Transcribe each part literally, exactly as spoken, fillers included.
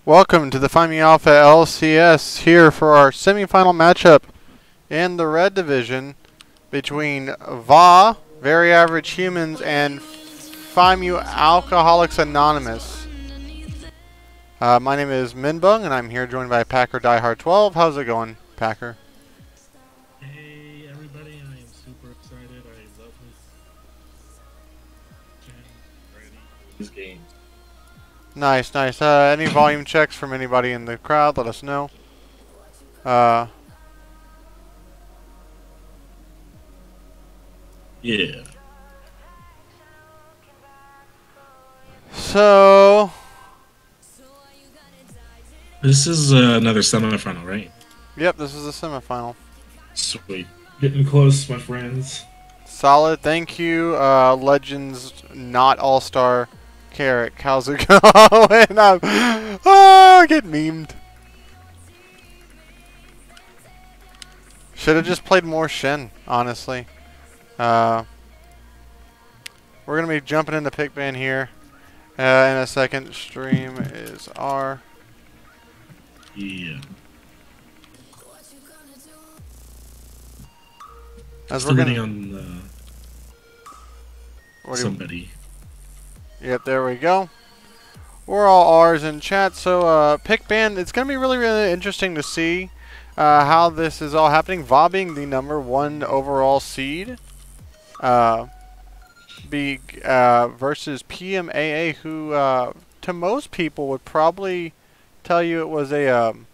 Welcome to the Find Me Alpha L C S here for our semifinal matchup in the red division between Va, Very Average Humans, and FIMU Alcoholics Anonymous. Uh, my name is Minbung, and I'm here joined by Packer Diehard twelve. How's it going, Packer? Hey everybody, I am super excited. I love this ready this game. Nice, nice. Uh, any volume checks from anybody in the crowd? Let us know. Uh, Yeah. so, This is uh, another semifinal, right? yep, this is the semifinal. Sweet. Getting close, my friends. Solid. Thank you, uh, Legends not All-Star Carrick. How's it going? I'm, oh, I get memed. Should have just played more Shen, honestly. Uh, we're going to be jumping into Pickban here uh, in a second. Stream is R. Yeah. As Still we're waiting gonna, on what uh, do you- somebody. Yep, there we go. We're all R's in chat. So, uh, Pickban, it's going to be really, really interesting to see uh, how this is all happening. Va being the number one overall seed uh, be, uh, versus P M A A, who uh, to most people would probably tell you it was a um,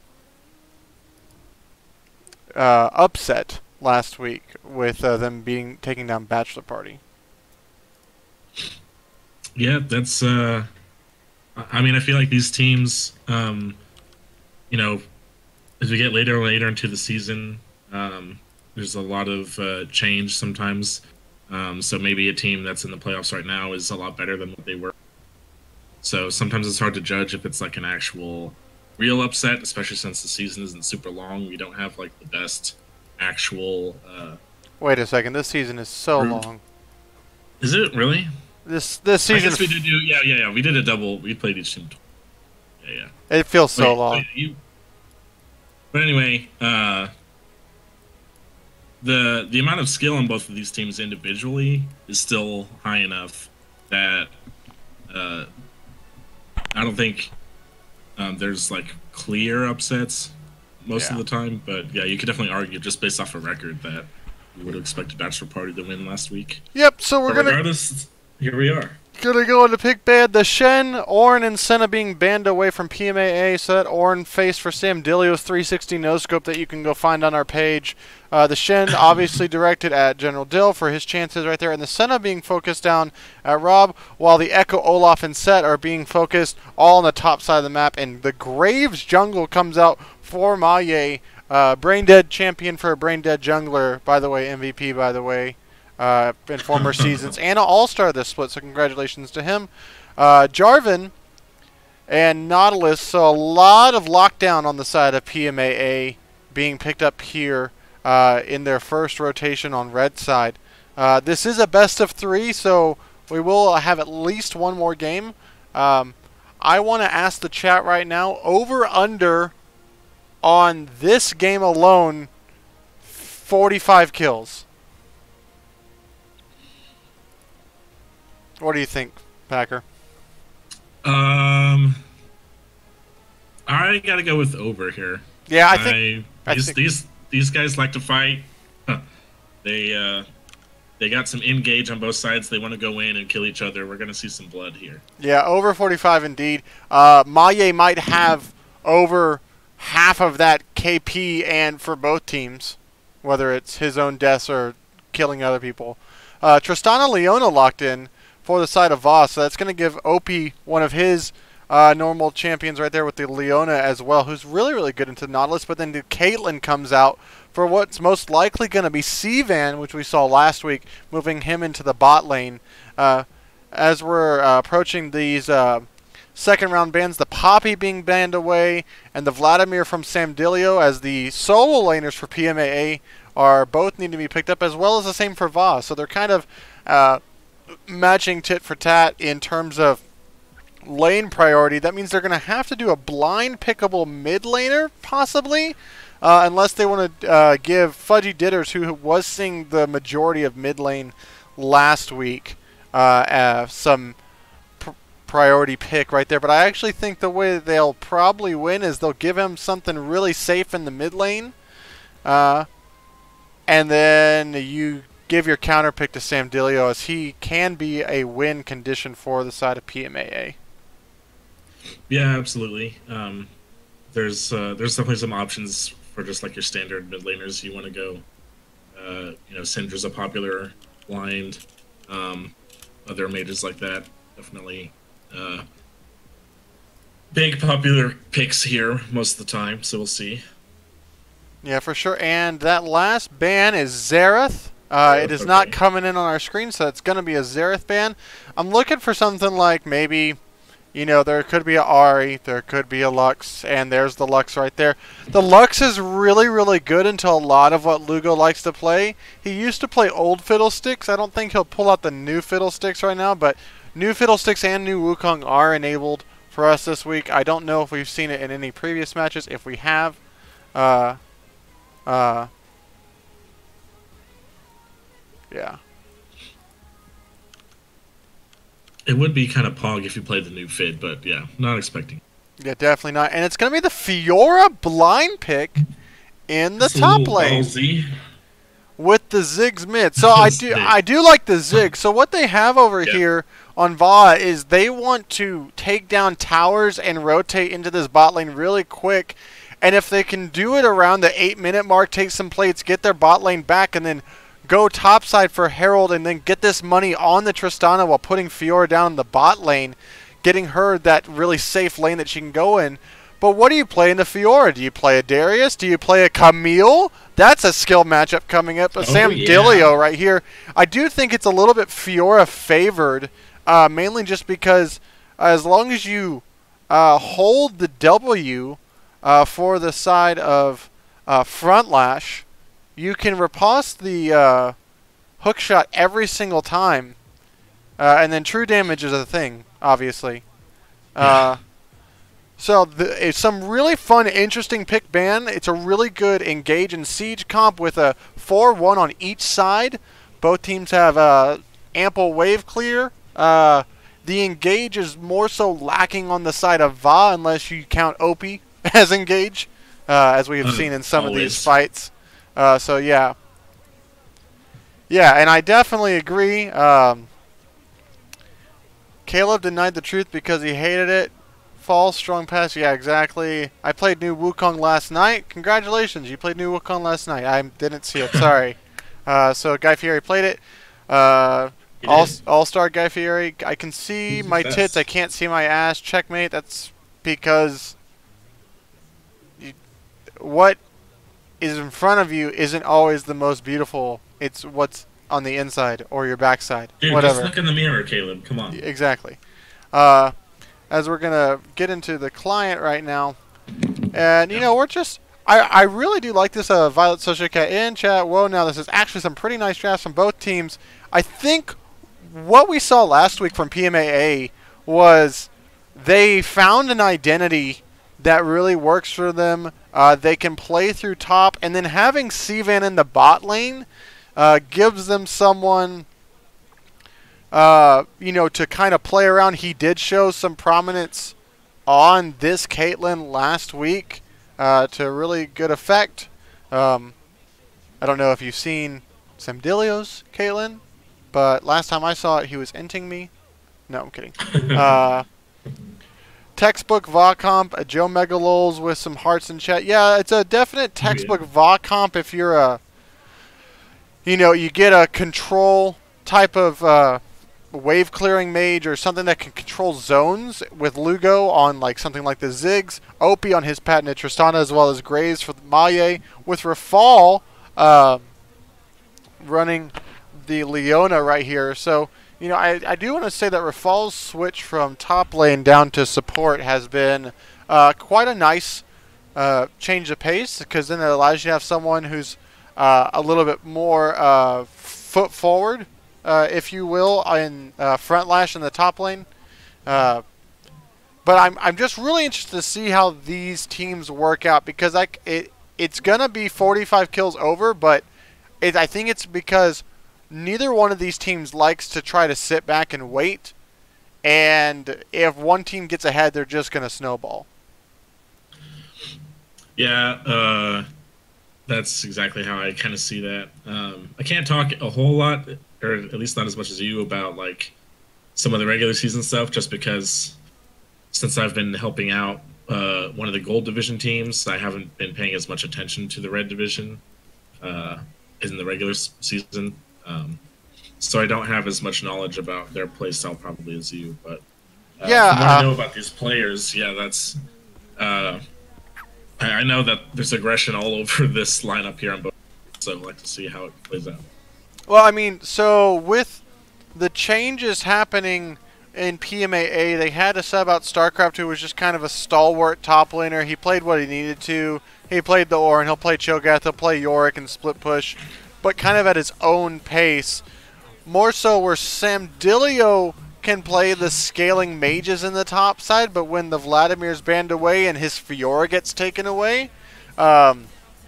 uh, upset last week with uh, them being taking down Bachelor Party. Yeah, that's. Uh, I mean, I feel like these teams, um, you know, as we get later and later into the season, um, there's a lot of uh, change sometimes. Um, so maybe a team that's in the playoffs right now is a lot better than what they were. So sometimes it's hard to judge if it's like an actual real upset, especially since the season isn't super long. We don't have like the best actual. Uh, Wait a second, this season is so Rude. long. is it really? This this I season, guess we did do. Yeah, yeah, yeah. We did a double. We played each team. Yeah, yeah. it feels so Wait, long. wait, you... But anyway, uh, the the amount of skill on both of these teams individually is still high enough that uh, I don't think um, there's like clear upsets most Yeah. of the time. But yeah, you could definitely argue just based off a record that you would have expected Bachelor Party to win last week. Yep, so we're But gonna regardless, here we are. gonna go into pick bad. The Shen, Orn, and Senna being banned away from P M A A, so that Orn face for Sam Dilio's three sixty no-scope that you can go find on our page. Uh, the Shen obviously directed at General Dill for his chances right there, and the Senna being focused down at Rob, while the Echo, Olaf, and Set are being focused all on the top side of the map, and the Graves jungle comes out for Maye, uh, Brain Dead champion for a Brain Dead jungler, by the way, M V P, by the way. Uh, in former seasons, and an all-star this split, so congratulations to him. Uh, Jarvan and Nautilus, so a lot of lockdown on the side of P M A A being picked up here uh, in their first rotation on red side. Uh, this is a best of three, so we will have at least one more game. Um, I want to ask the chat right now, over under on this game alone, forty-five kills. What do you think, Packer? Um, I gotta go with over here. Yeah, I think I, I these, think- these these guys like to fight. They uh, they got some engage on both sides. They want to go in and kill each other. We're gonna see some blood here. yeah, over forty-five indeed. Uh, Maye might have over half of that K P, and for both teams, whether it's his own deaths or killing other people. Uh, Tristana Leona locked in for the side of Voss, so that's going to give Opie one of his uh, normal champions right there with the Leona as well, who's really, really good into Nautilus. But then the Caitlyn comes out for what's most likely going to be Sivan, which we saw last week, moving him into the bot lane. Uh, as we're uh, approaching these uh, second round bans, the Poppy being banned away, and the Vladimir from Samdilio as the solo laners for P M A A are both need to be picked up, as well as the same for Voss. So they're kind of uh, matching tit for tat in terms of lane priority. That means they're going to have to do a blind pickable mid laner, possibly, uh, unless they want to uh, give Fudgy Ditters, who was seeing the majority of mid lane last week, uh, uh, some pr priority pick right there. But I actually think the way they'll probably win is they'll give him something really safe in the mid lane, uh, and then you give your counter pick to Samdilio, as he can be a win condition for the side of P M A A. Yeah, absolutely. Um, there's uh, there's definitely some options for just like your standard mid laners. You want to go, uh, you know, Syndra's a popular blind. Um, other mages like that, definitely uh, big popular picks here most of the time. So we'll see. Yeah, for sure. And that last ban is Xerath. Uh, it is okay. not coming in on our screen, so it's going to be a Xerath ban. I'm looking for something like maybe, you know, there could be a Ahri, there could be a Lux, and there's the Lux right there. The Lux is really, really good until a lot of what Lugo likes to play. He used to play old Fiddlesticks. I don't think he'll pull out the new Fiddlesticks right now, but new Fiddlesticks and new Wukong are enabled for us this week. I don't know if we've seen it in any previous matches. If we have, uh, uh, yeah. It would be kind of pog if you played the new Fid, but yeah, not expecting. Yeah, definitely not. And it's going to be the Fiora blind pick in the It's a top little lane ballsy. with the Ziggs mid. So I do I do like the Ziggs. So what they have over Yeah. here on Va is they want to take down towers and rotate into this bot lane really quick. And if they can do it around the eight minute mark, take some plates, get their bot lane back, and then go topside for Herald, and then get this money on the Tristana while putting Fiora down in the bot lane, getting her that really safe lane that she can go in. But what do you play in the Fiora? Do you play a Darius? Do you play a Camille? That's a skill matchup coming up. A Oh, Sam yeah. Dilio right here. I do think it's a little bit Fiora favored, uh, mainly just because uh, as long as you uh, hold the W uh, for the side of uh, front lash, you can riposte the uh, hook shot every single time. Uh, and then true damage is a thing, obviously. Uh, so the, it's some really fun, interesting pick ban. It's a really good engage and siege comp with a four one on each side. Both teams have uh, ample wave clear. Uh, the engage is more so lacking on the side of Va, unless you count O P as engage, uh, as we have Uh, seen in some of always. these fights. Uh, so yeah, yeah, and I definitely agree. Um, Caleb denied the truth because he hated it. False, strong pass. Yeah, exactly. I played new Wukong last night. Congratulations, you played new Wukong last night. I didn't see it. Sorry. Uh, so Guy Fieri played it. Uh, He all did. All Star Guy Fieri. I can see He's the my best. tits. I can't see my ass. Checkmate. That's because you, what is in front of you isn't always the most beautiful. It's what's on the inside or your backside. Dude, Whatever. just look in the mirror, Caleb. Come on. Exactly. Uh, as we're gonna get into the client right now, and you know we're just. I, I really do like this uh, Violet Social Cat in chat. Whoa, now this is actually some pretty nice drafts from both teams. I think what we saw last week from P M A A was they found an identity that really works for them. Uh, they can play through top, and then having Sivan in the bot lane uh, gives them someone, uh, you know, to kind of play around. He did show some prominence on this Caitlyn last week uh, to really good effect. Um, I don't know if you've seen Samdilio's Caitlyn, but last time I saw it, he was inting me. No, I'm kidding. uh, textbook V A comp, a Joe Megalols with some hearts in chat. Yeah, it's a definite textbook V A comp if you're a, you know, you get a control type of uh, wave clearing mage or something that can control zones with Lugo on like something like the Ziggs, Opie on his patented Tristana, as well as Graves for the Maye, with Rafal uh, running the Leona right here. So, you know, I, I do want to say that Rafal's switch from top lane down to support has been uh, quite a nice uh, change of pace, because then it allows you to have someone who's uh, a little bit more uh, foot forward, uh, if you will, in uh, front lash in the top lane. Uh, but I'm I'm just really interested to see how these teams work out because I it it's gonna be forty-five kills over, but it, I think it's because neither one of these teams likes to try to sit back and wait, and if one team gets ahead, they're just gonna snowball. Yeah, uh, that's exactly how I kind of see that. Um, I can't talk a whole lot, or at least not as much as you, about like some of the regular season stuff, just because since I've been helping out uh, one of the gold division teams, I haven't been paying as much attention to the red division uh, in the regular season. Um, so I don't have as much knowledge about their playstyle probably as you. But uh, yeah, from what uh, I know about these players, yeah, that's. Uh, I, I know that there's aggression all over this lineup here on both, so I'd like to see how it plays out. Well, I mean, so with the changes happening in P M A A, they had to sub out StarCraft, who was just kind of a stalwart top laner. He played what he needed to. He played the Ornn, he'll play Cho'Gath, he'll play Yorick and split push, but kind of at his own pace. More so where Samdilio can play the scaling mages in the top side, but when the Vladimir's banned away and his Fiora gets taken away, um,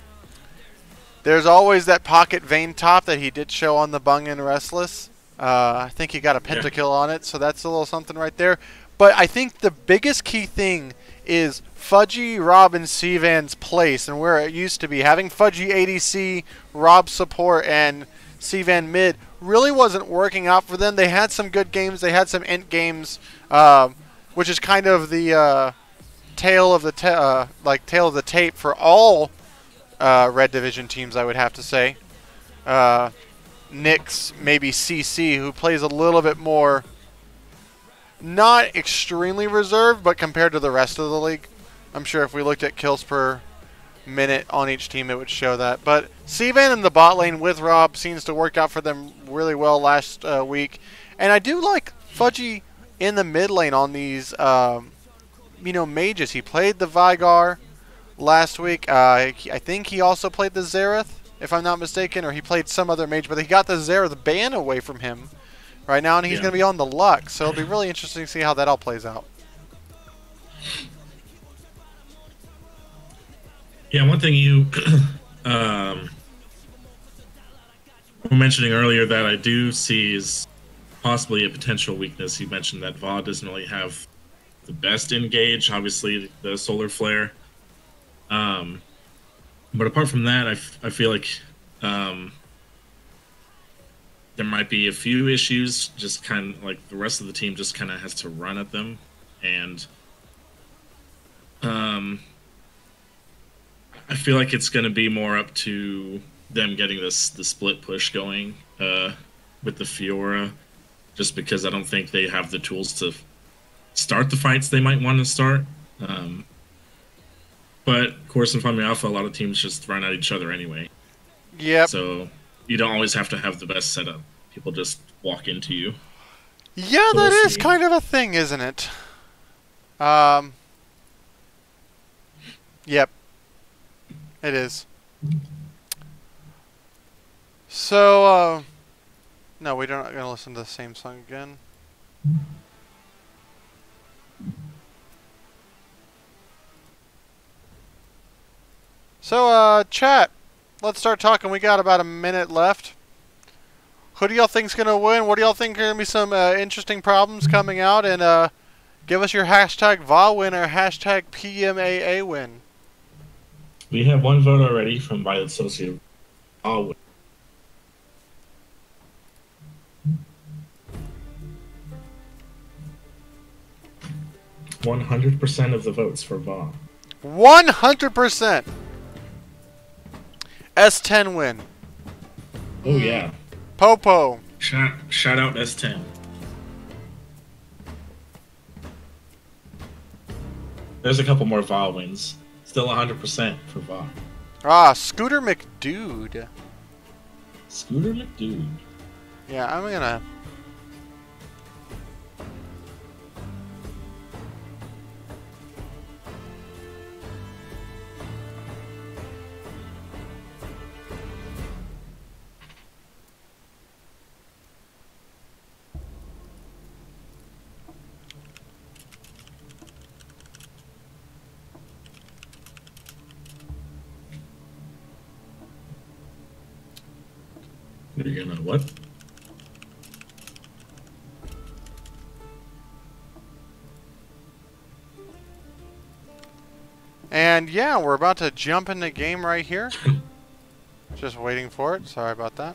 there's always that pocket Vayne top that he did show on the Bung and Restless. Uh, I think he got a pentakill yeah. on it, so that's a little something right there. But I think the biggest key thing is Fudgy, Rob, and C-Van's place and where it used to be. Having Fudgy A D C, Rob support, and C-Van mid really wasn't working out for them. They had some good games. They had some int games, um, which is kind of the uh, tail of the ta uh, like tail of the tape for all uh, Red Division teams, I would have to say. Uh, Nyx, maybe C C, who plays a little bit more, not extremely reserved, but compared to the rest of the league. I'm sure if we looked at kills per minute on each team, it would show that. But C-Van in the bot lane with Rob seems to work out for them really well last uh, week. And I do like Fudgy in the mid lane on these, um, you know, mages. He played the Vygar last week. Uh, I think he also played the Xerath, if I'm not mistaken, or he played some other mage, but he got the Xerath ban away from him right now, and he's yeah. going to be on the Lux. So it'll be really interesting to see how that all plays out. Yeah, one thing you um, were mentioning earlier that I do see is possibly a potential weakness. You mentioned that V O D doesn't really have the best engage, obviously the Solar Flare. Um, but apart from that, I, f I feel like um, there might be a few issues, just kind of like the rest of the team just kind of has to run at them. And um, I feel like it's going to be more up to them getting this the split push going uh, with the Fiora, just because I don't think they have the tools to start the fights they might want to start. Um, but of course, in Fami Alpha, a lot of teams just run at each other anyway. Yep. So you don't always have to have the best setup. People just walk into you. Yeah, so that we'll is see. kind of a thing, isn't it? Um. Yep. It is. So, uh, no, we're not going to listen to the same song again. So, uh, chat, let's start talking. We got about a minute left. Who do y'all think's going to win? What do y'all think are going to be some uh, interesting problems coming out? And uh, give us your hashtag V A win or hashtag P M A A win. We have one vote already from Violet Associate. I'll win. one hundred percent of the votes for V A. one hundred percent! S ten win. Oh, yeah. Popo. Shout, shout out S ten. There's a couple more V A wins. Still one hundred percent for V A. Ah, Scooter McDude. Scooter McDude. Yeah, I'm gonna... You're gonna what? And yeah, we're about to jump in the game right here. Just waiting for it. Sorry about that.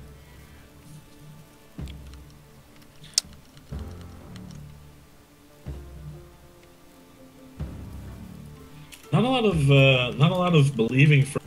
Not a lot of uh, not a lot of believing for.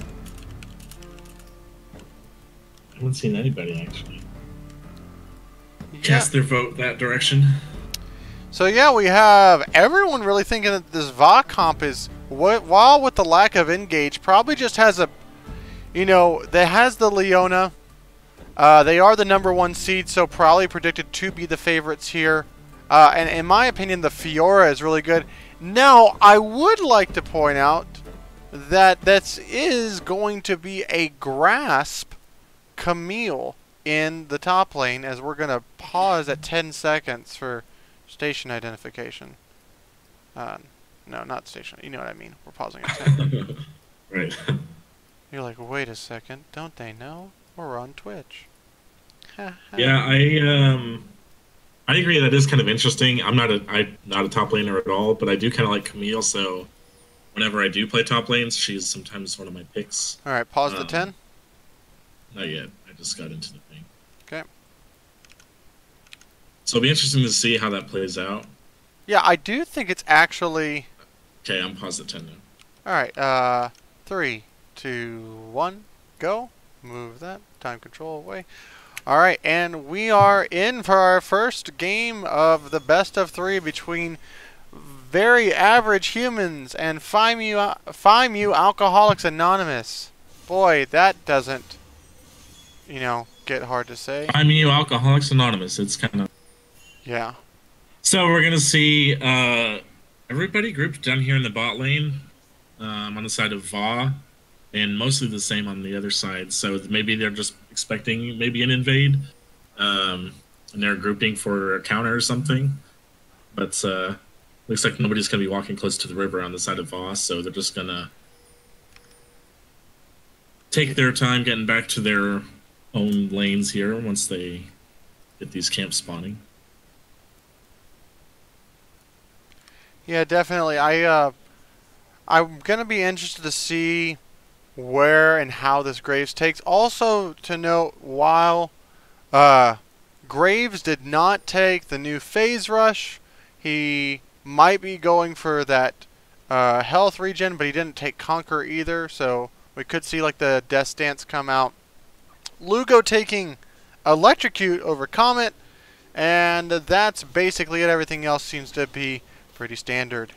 I haven't seen anybody actually Yeah. cast their vote that direction. So yeah, we have everyone really thinking that this V A comp is, wh- while with the lack of engage, probably just has a, you know, that has the Leona. Uh, they are the number one seed, so probably predicted to be the favorites here. Uh, and in my opinion, the Fiora is really good. Now, I would like to point out that this is going to be a Grasp Camille in the top lane, as we're going to pause at ten seconds for station identification. Uh, no, not station. You know what I mean. We're pausing at ten. Right. You're like, wait a second. Don't they know? We're on Twitch. Yeah, I um, I agree that is kind of interesting. I'm not a I'm not a top laner at all, but I do kind of like Camille. So whenever I do play top lanes, she's sometimes one of my picks. All right, pause Um, the ten. Not yet. I just got into the thing. Okay. So it'll be interesting to see how that plays out. Yeah, I do think it's actually. Okay, I'm paused at ten now. All right. Uh, three, two, one, go. Move that time control away. All right, and we are in for our first game of the best of three between Very Average Humans and FIMU, FIMU Alcoholics Anonymous. Boy, that doesn't, you know, get hard to say. I'm you, Alcoholics Anonymous. It's kind of Yeah. so we're gonna see uh, everybody grouped down here in the bot lane um, on the side of Va, and mostly the same on the other side. So maybe they're just expecting maybe an invade, um, and they're grouping for a counter or something. But uh, looks like nobody's gonna be walking close to the river on the side of Va, so they're just gonna take their time getting back to their own lanes here once they get these camps spawning. Yeah, definitely. I uh, I'm gonna be interested to see where and how this Graves takes. Also to note, while uh, Graves did not take the new Phase Rush, he might be going for that uh, health regen, but he didn't take Conquer either. So we could see like the Death Stance come out. Lugo taking Electrocute over Comet, and that's basically it. Everything else seems to be pretty standard.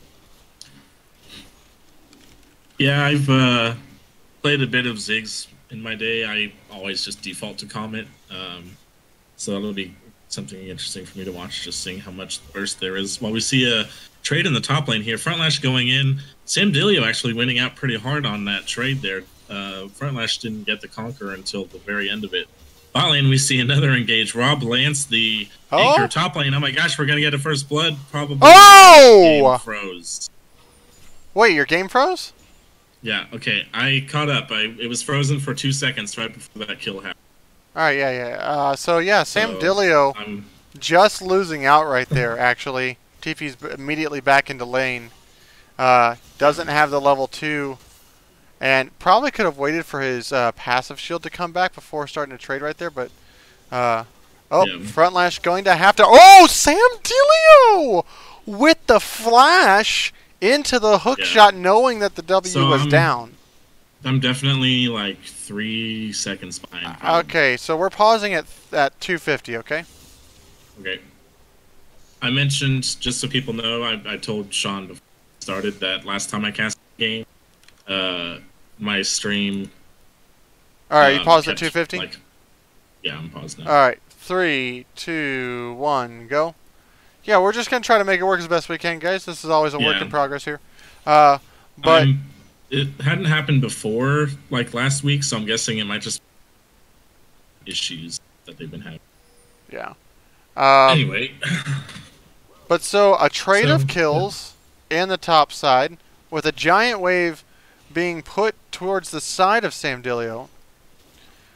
Yeah, I've uh, played a bit of Ziggs in my day. I always just default to Comet, um, so that'll be something interesting for me to watch, just seeing how much burst there is. While we see a trade in the top lane here, Frontlash going in, Sam Dilio actually winning out pretty hard on that trade there. Uh, Frontlash didn't get the Conquer until the very end of it. Bot lane, we see another engage. Rob Lance, the Oh? anchor. Top lane, oh my gosh, we're going to get a first blood, probably. Oh! Game froze. Wait, your game froze? Yeah, okay. I caught up. I It was frozen for two seconds right before that kill happened. Alright, yeah, yeah. Uh, so, yeah, Sam So, Dilio I'm, just losing out right there, actually. Tiffy's b- immediately back into lane. Uh, doesn't have the level two. And probably could have waited for his uh, passive shield to come back before starting to trade right there, but... Uh, oh, Yeah. Frontlash going to have to... Oh, Sam Dilio! With the flash into the hook Yeah. shot, knowing that the W So, was um, down. I'm definitely like three seconds behind. him. Okay, so we're pausing at at two fifty, okay? Okay. I mentioned, just so people know, I, I told Sean before we started that last time I cast the game, uh, my stream. Alright, you um, paused at kept, two fifty? Like, yeah, I'm paused now. Alright, three, two, one, go. Yeah, we're just going to try to make it work as best we can, guys. This is always a work Yeah. in progress here. Uh, but, I'm- it hadn't happened before, like last week, so I'm guessing it might just be issues that they've been having. yeah. Um, Anyway, But so, a trade So, of kills in the top side, with a giant wave being put towards the side of Sam Dilio.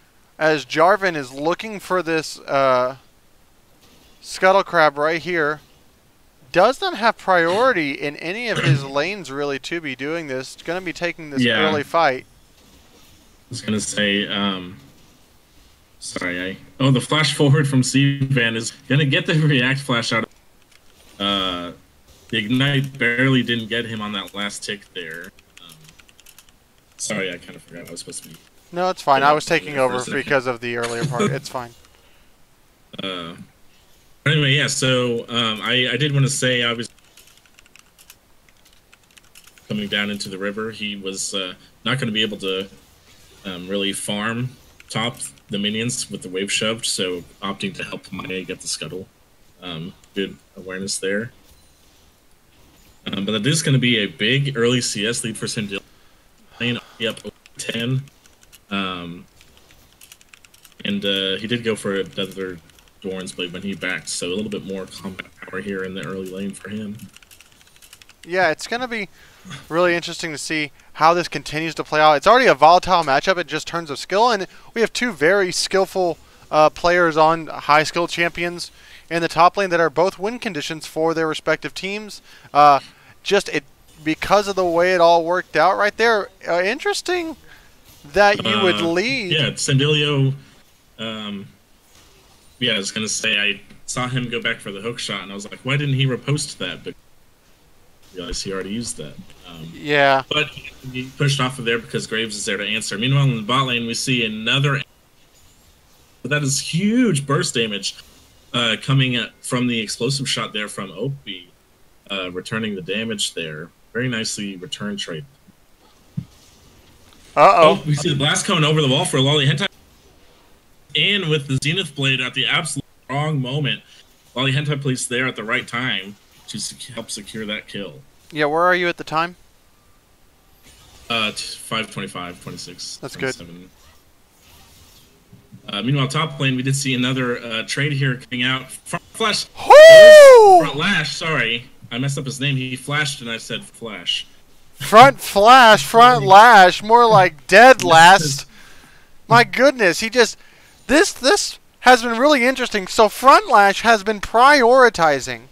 as Jarvan is looking for this uh, Scuttle Crab right here. Does not have priority in any of his lanes really to be doing this. Going to be taking this Yeah. early fight. I was gonna say, um, sorry, I oh the flash forward from C-Van is gonna get the react flash out. Uh, the ignite barely didn't get him on that last tick there. Um, sorry, I kind of forgot I was supposed to be. No, it's fine. Yeah, I was taking for a over second. because of the earlier part. It's fine. Uh, but anyway, yeah. So um, I I did want to say I was coming down into the river. He was uh, not going to be able to um, really farm top the minions with the wave shoved, so opting to help Maya get the scuttle. Um, good awareness there. Um, but it is going to be a big early C S lead for Sindil. Playing up ten. Um, and uh, he did go for another Doran's Blade when he backed, so a little bit more combat power here in the early lane for him. Yeah, it's going to be really interesting to see how this continues to play out. It's already a volatile matchup in just terms of skill, and we have two very skillful uh, players on high skill champions in the top lane that are both win conditions for their respective teams. Uh, just it because of the way it all worked out right there. Uh, interesting that you uh, would lead. Yeah, Sandilio. Um, yeah, I was gonna say I saw him go back for the hook shot, and I was like, why didn't he repost that? But I realized he already used that. Um, yeah. But he pushed off of there because Graves is there to answer. Meanwhile, in the bot lane, we see another. That is huge burst damage uh, coming at, from the explosive shot there from Opie, uh, returning the damage there. Very nicely returned trade. Uh-oh. Oh, we see the blast cone over the wall for Lolly Hentai. And with the Zenith Blade at the absolute wrong moment, Lolly Hentai Police there at the right time to sec help secure that kill. Yeah, where are you at the time? Uh, five twenty-five, twenty-six. That's good. Uh, meanwhile, top lane, we did see another uh, trade here coming out. Front flash. Woo! Front lash, sorry. I messed up his name. He flashed and I said flash. Front flash, front lash, more like dead last. My goodness, he just this this has been really interesting. So front lash has been prioritizing.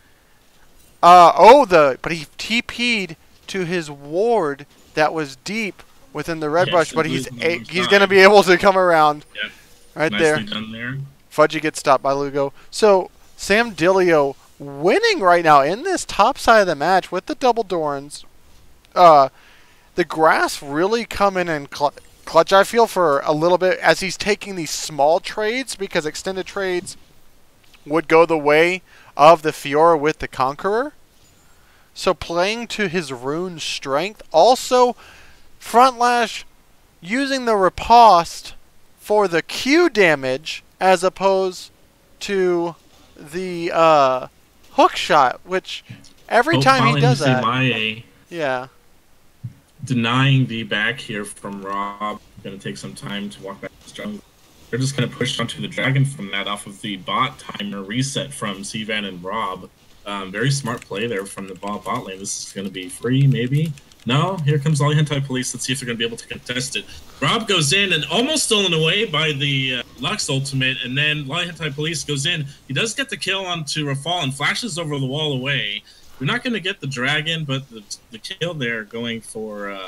Uh oh the but he T P'd to his ward that was deep within the red yes, brush, but he's a, he's time. gonna be able to come around. Yep. Right Nicely there. Done there. Fudgy gets stopped by Lugo. So Sam Dilio winning right now in this top side of the match with the double Dorans. Uh, the grass really come in and cl clutch, I feel, for a little bit as he's taking these small trades because extended trades would go the way of the Fiora with the Conqueror. So playing to his rune strength. Also, front lash using the riposte for the Q damage as opposed to the uh, hook shot, which every Both time he does see that. Maya Yeah. denying the back here from Rob. Going to take some time to walk back to the jungle. They're just going to push onto the dragon from that off of the bot timer reset from C-Van and Rob. Um, very smart play there from the bot, bot lane. This is going to be free, maybe. No, here comes Lolly Hentai Police. Let's see if they're going to be able to contest it. Rob goes in and almost stolen away by the uh, Lux ultimate, and then Lolly Hentai Police goes in. He does get the kill onto Rafal and flashes over the wall away. We're not going to get the dragon, but the, the kill there going for... Uh...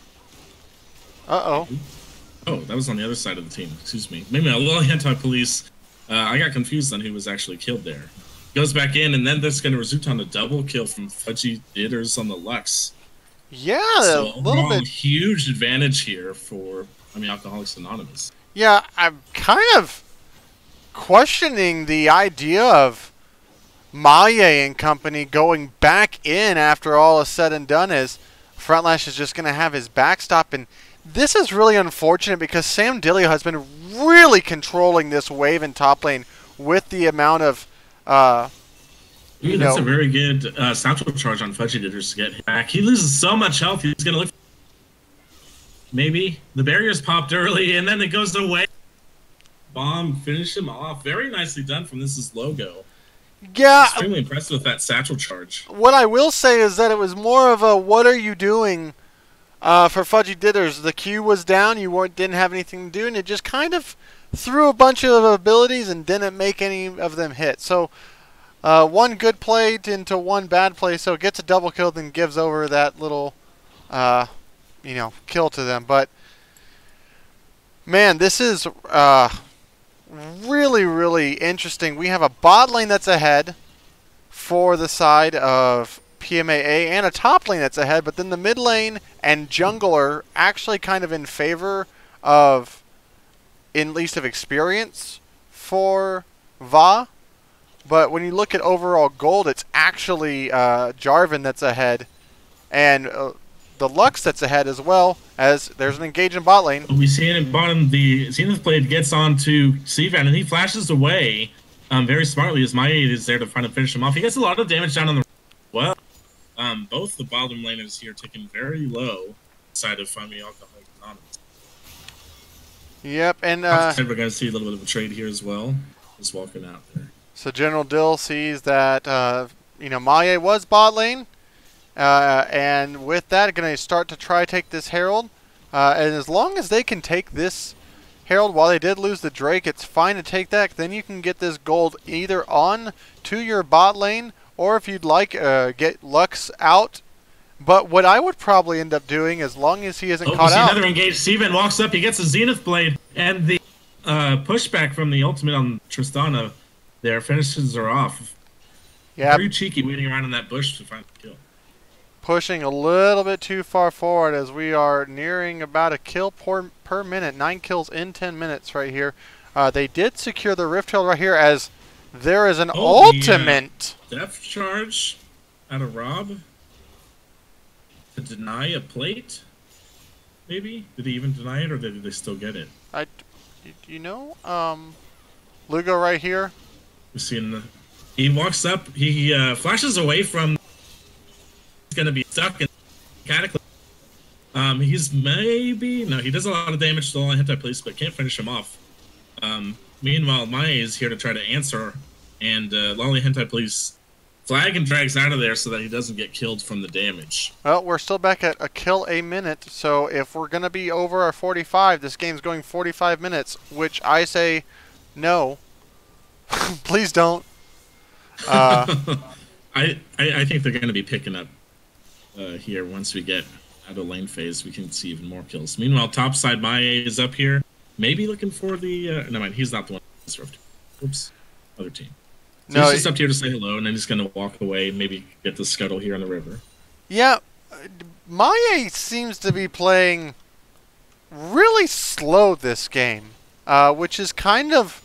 Uh-oh. Oh, that was on the other side of the team. Excuse me. Maybe a Lolly Hentai Police. Uh, I got confused on who was actually killed there. Goes back in, and then that's going to result on a double kill from Fudgy Ditters on the Lux. Yeah, so a little bit. Huge advantage here for, I mean, Alcoholics Anonymous. Yeah, I'm kind of questioning the idea of Maya and company going back in after all is said and done, as Frontlash is just going to have his backstop. And this is really unfortunate because Sam Dilio has been really controlling this wave in top lane with the amount of... Uh, Ooh, that's know. a very good uh, satchel charge on Fudgy Ditters to get him back. He loses so much health, he's going to look... Maybe. The barriers popped early, and then it goes away. Bomb, finish him off. Very nicely done from This Is Logo. Yeah. Extremely impressed with that satchel charge. What I will say is that it was more of a, what are you doing uh, for Fudgy Ditters? The Q was down, you weren't, didn't have anything to do, and it just kind of threw a bunch of abilities and didn't make any of them hit. So uh, one good play into one bad play, so it gets a double kill, then gives over that little, uh, you know, kill to them. But man, this is uh, really, really interesting. We have a bot lane that's ahead for the side of P M A A and a top lane that's ahead, but then the mid lane and jungle are actually kind of in favor of, in least of experience, for Va. But when you look at overall gold, it's actually uh, Jarvan that's ahead, and uh, the Lux that's ahead as well, as there's an engage in bot lane. We see it in bottom. The Zenith Blade gets onto Sivan, and he flashes away um, very smartly as Maya is there to try to finish him off. He gets a lot of damage down on the well. Um, both the bottom laners here taken very low side of Fami Alcoholic Anonymous. Yep, and uh, we're going to see a little bit of a trade here as well. Just walking out there. So General Dill sees that uh, you know Maya was bot lane, uh, and with that, going to start to try take this Herald. Uh, and as long as they can take this Herald, while they did lose the Drake, it's fine to take that. Then you can get this gold either on to your bot lane, or if you'd like, uh, get Lux out. But what I would probably end up doing, as long as he isn't oh, caught see out. Another engage. Steven walks up. He gets a Zenith Blade, and the uh, pushback from the ultimate on Tristana there finishes her off. Yeah. Very cheeky, waiting around in that bush to find the kill. Pushing a little bit too far forward as we are nearing about a kill per, per minute. Nine kills in ten minutes right here. Uh, they did secure the Rift Herald right here as there is an oh, ultimate. The, uh, depth charge out of Rob to deny a plate, maybe? Did he even deny it, or did they still get it? I, you know, um, Lugo right here. We're seeing the, he walks up, he uh, flashes away from. He's gonna be stuck in Cataclysm. Um, he's maybe no, he does a lot of damage to all anti-police, but can't finish him off. Um, meanwhile, Maya is here to try to answer, and uh, Lolly Hentai Police flag and drags out of there so that he doesn't get killed from the damage. Well, we're still back at a kill a minute, so if we're going to be over our forty-five, this game's going forty-five minutes, which I say no. Please don't. Uh, I, I I think they're going to be picking up uh, here once we get out of lane phase. We can see even more kills. Meanwhile, top side Maya is up here. Maybe looking for the... Uh, no, mind, he's not the one. Oops. Other team. So no, he's just up here to say hello, and then he's going to walk away, maybe get the scuttle here on the river. Yeah. Maya seems to be playing really slow this game, uh, which is kind of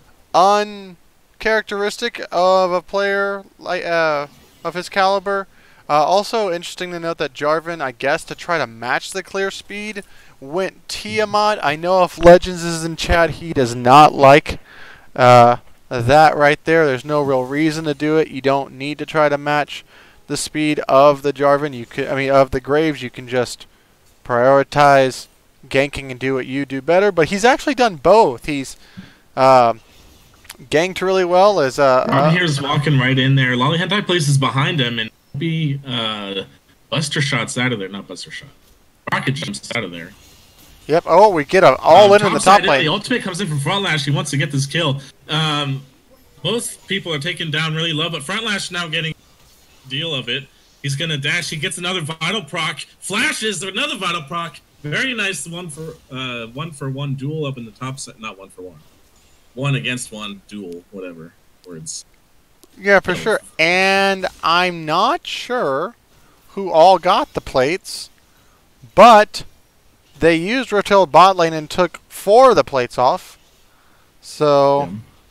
uncharacteristic of a player like uh, of his caliber. Uh, also interesting to note that Jarvan, I guess, to try to match the clear speed, went Tiamat. I know if Legends is in chat, he does not like uh, that right there. There's no real reason to do it. You don't need to try to match the speed of the Jarvan. You could, I mean, of the Graves. You can just prioritize ganking and do what you do better. But he's actually done both. He's uh, ganked really well. As uh, Rob uh, here's walking right in there. Lolly Hentai Place is behind him, and be uh, Buster shots out of there. Not Buster shot. Rocket jumps out of there. Yep. Oh, we get a all um, in in the top lane. The ultimate comes in from Frontlash. He wants to get this kill. Um, both people are taken down really low, but Frontlash now getting deal of it. He's gonna dash. He gets another vital proc. Flashes another vital proc. Very nice one for uh, one for one duel up in the top set. Not one for one. One against one duel. Whatever words. Yeah, for sure. And I'm not sure who all got the plates, but they used Rotel bot lane and took four of the plates off. So,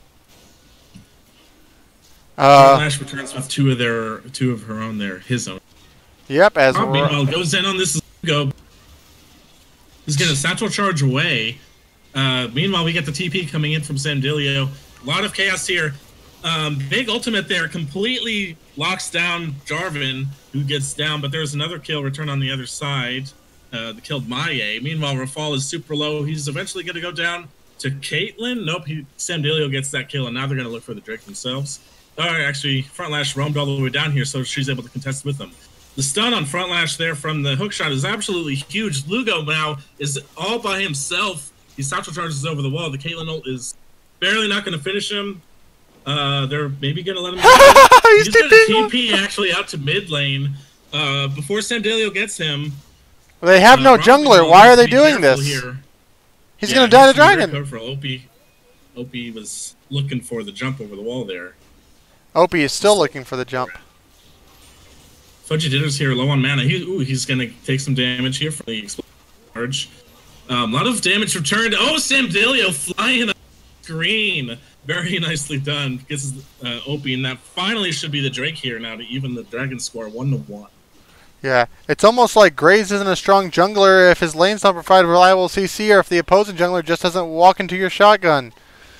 yeah. uh, Flash returns with two of their, two of her own there, his own. Yep. As Rob, meanwhile, goes in on this go. He's gonna satchel charge away. Uh, meanwhile, we get the T P coming in from Sandilio. A lot of chaos here. Um, big ultimate there completely locks down Jarvan, who gets down, but there's another kill return on the other side. Uh, that killed Maya. Meanwhile, Rafal is super low. He's eventually going to go down to Caitlyn. Nope, he, Samdilio gets that kill, and now they're going to look for the Drake themselves. All right, actually, Frontlash roamed all the way down here, so she's able to contest with them. The stun on Frontlash there from the hookshot is absolutely huge. Lugo now is all by himself He satchel charges over the wall. The Caitlyn ult is barely not going to finish him. Uh, they're maybe going to let him He's, He's going to T P actually out to mid lane uh, before Samdelio gets him. They have uh, no jungler. Why are they doing this? Here. He's yeah, going to die to dragon. dragon. For Opie. Opie was looking for the jump over the wall there. Opie is still looking for the jump. Fudgy Ditter's here, low on mana. He, ooh, he's going to take some damage here from the explosive charge. Um, a lot of damage returned. Oh, Samdelio flying on the screen. Very nicely done. Gets uh, Opie, and that finally should be the Drake here now to even the dragon score one to one. Yeah, it's almost like Graves isn't a strong jungler if his lanes don't provide reliable C C, or if the opposing jungler just doesn't walk into your shotgun.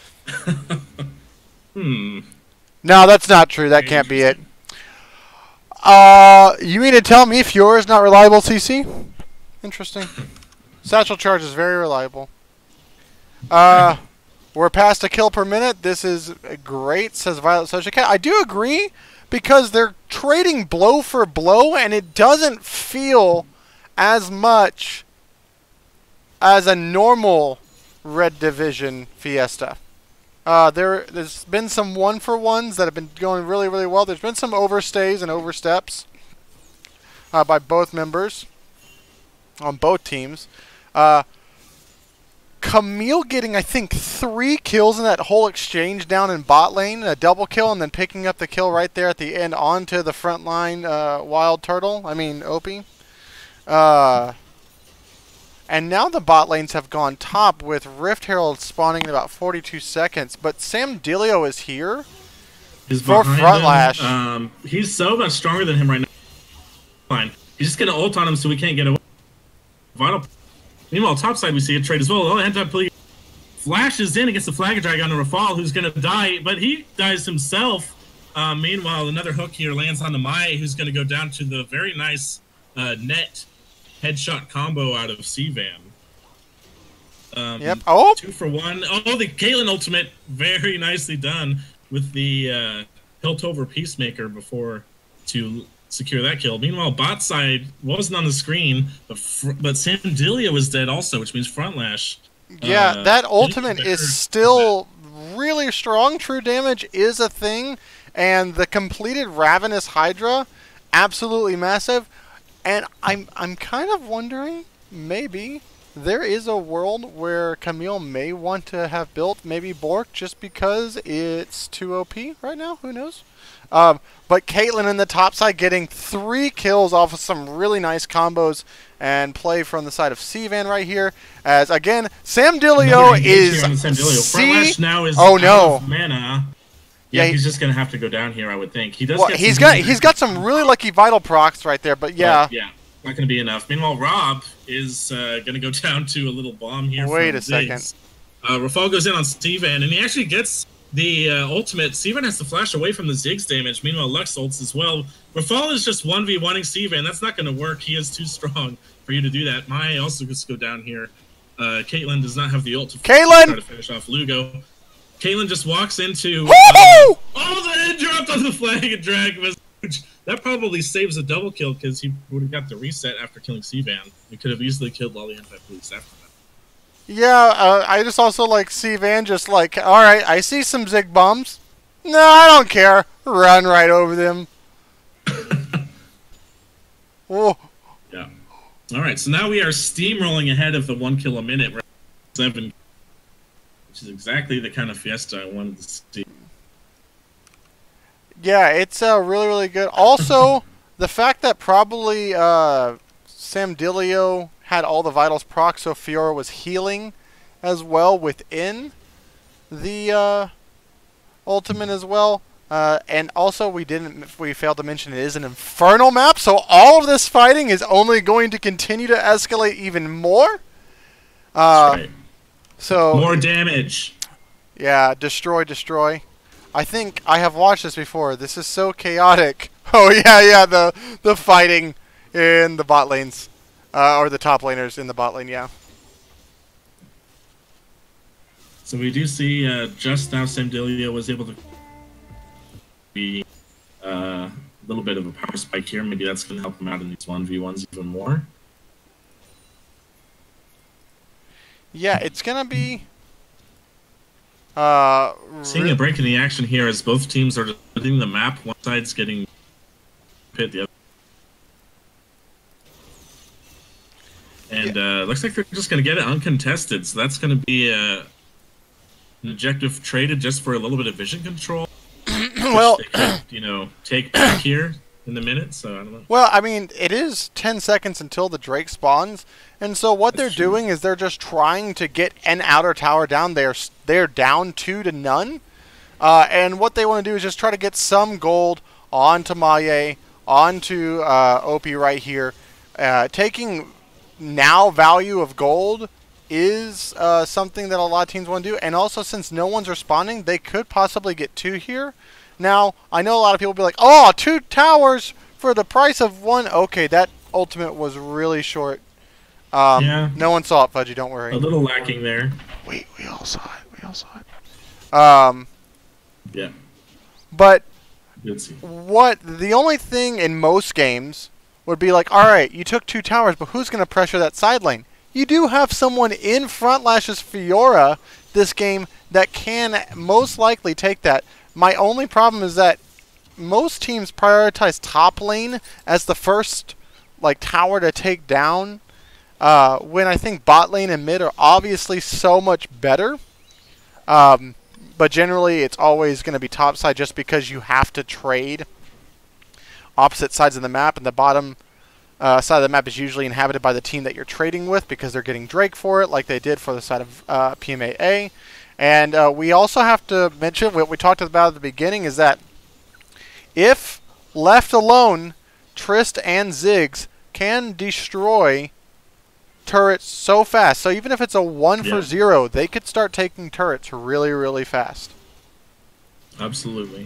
hmm. No, that's not true. That can't be it. Uh, you mean to tell me Fiora is not reliable C C? Interesting. Satchel charge is very reliable. Uh, we're past a kill per minute. This is great, says Violet Social Cat. I do agree, because they're trading blow for blow, and it doesn't feel as much as a normal Red Division Fiesta. Uh, there, there's been some one-for-ones that have been going really, really well. There's been some overstays and oversteps uh, by both members on both teams. Uh, Camille getting, I think, three kills in that whole exchange down in bot lane, a double kill, and then picking up the kill right there at the end onto the front line uh, Wild Turtle, I mean Opie. Uh, and now the bot lanes have gone top with Rift Herald spawning in about forty-two seconds, but Samdelio is here He's for front lash. Um, he's so much stronger than him right now. Fine. He's just going to ult on him so we can't get away. Vital. Meanwhile, topside we see a trade as well. Oh, anti-play flashes in against the Flag Dragon on Rafal, who's going to die, but he dies himself. Uh, meanwhile, another hook here lands on the Mai, who's going to go down to the very nice uh, net headshot combo out of C-Van. Um, yep. Oh. Two for one. Oh, the Caitlyn ultimate, very nicely done with the uh, hilt over Peacemaker before to secure that kill. Meanwhile, bot side wasn't on the screen, but fr but Samdelio was dead also, which means front lash. Yeah, uh, that ultimate is still really strong. True damage is a thing, and the completed Ravenous Hydra, absolutely massive. And I'm I'm kind of wondering, maybe there is a world where Camille may want to have built maybe Bork just because it's too O P right now. Who knows? Um, but Caitlyn in the top side getting three kills off of some really nice combos and play from the side of C-Van right here. As again, Samdelio is C. Now is oh no mana. Yeah, yeah, he's just gonna have to go down here, I would think. He does. Well, get he's got he's got some really lucky vital procs right there, but yeah, but yeah, not gonna be enough. Meanwhile, Rob is uh, gonna go down to a little bomb here. Wait a Ziggs. second. Uh, Rafal goes in on C-Van, and he actually gets the uh, ultimate. C-Van has to flash away from the Ziggs damage. Meanwhile, Lux ults as well. Rafal is just one v one-ing C-Van. That's not gonna work. He is too strong for you to do that. Mai also gets to go down here. Uh, Caitlyn does not have the ult to Caitlyn! try to finish off Lugo. Caitlyn just walks into. Woo! Um, oh, the head dropped on the Flag and Drag was huge. That probably saves a double kill because he would have got the reset after killing C-Van. He could have easily killed all the anti-police after that. Yeah, uh, I just also like C-Van just like, all right, I see some Zig bombs. No, I don't care. Run right over them. Whoa. Yeah. All right, so now we are steamrolling ahead of the one kill a minute. We're seven. Which is exactly the kind of Fiesta I wanted to see. Yeah, it's uh, really, really good. Also, the fact that probably uh, Samdelio had all the vitals proc, so Fiora was healing as well within the uh, ultimate as well. Uh, and also, we didn't, we failed to mention it is an infernal map, so all of this fighting is only going to continue to escalate even more. Uh, That's right. So more damage. Yeah, destroy, destroy. I think I have watched this before. This is so chaotic. Oh yeah, yeah, the the fighting in the bot lanes, uh, or the top laners in the bot lane. Yeah. So we do see uh, just now Samdelio was able to be uh, a little bit of a power spike here. Maybe that's going to help him out in these one v ones even more. Yeah, it's gonna be. Uh, Seeing a break in the action here as both teams are hitting the map. One side's getting hit, the other. And yeah. uh, looks like they're just going to get it uncontested. So that's going to be uh, an objective traded just for a little bit of vision control. Well, they could, you know, take back here in the minute. So I don't know. Well, I mean, it is ten seconds until the Drake spawns. And so what that's they're true. doing is they're just trying to get an outer tower down. They're, they're down two to none. Uh, and what they want to do is just try to get some gold onto Maye, onto uh, O P right here. Uh, taking now value of gold is uh, something that a lot of teams want to do. And also, since no one's responding, they could possibly get two here. Now, I know a lot of people will be like, oh, two towers for the price of one. Okay, that ultimate was really short. Um, yeah. No one saw it, Fudgy, don't worry. A little lacking there. We, we all saw it. We all saw it. Um, yeah. But what the only thing in most games would be like, all right, you took two towers, but who's going to pressure that side lane? You do have someone in Frontlash's Fiora this game that can most likely take that. My only problem is that most teams prioritize top lane as the first like tower to take down, uh, when I think bot lane and mid are obviously so much better. Um, but generally, it's always going to be top side just because you have to trade opposite sides of the map, and the bottom uh, side of the map is usually inhabited by the team that you're trading with because they're getting Drake for it, like they did for the side of uh, P M A A. And uh, we also have to mention what we talked about at the beginning is that if left alone, Trist and Ziggs can destroy turrets so fast. So even if it's a one yeah. for zero, they could start taking turrets really, really fast. Absolutely.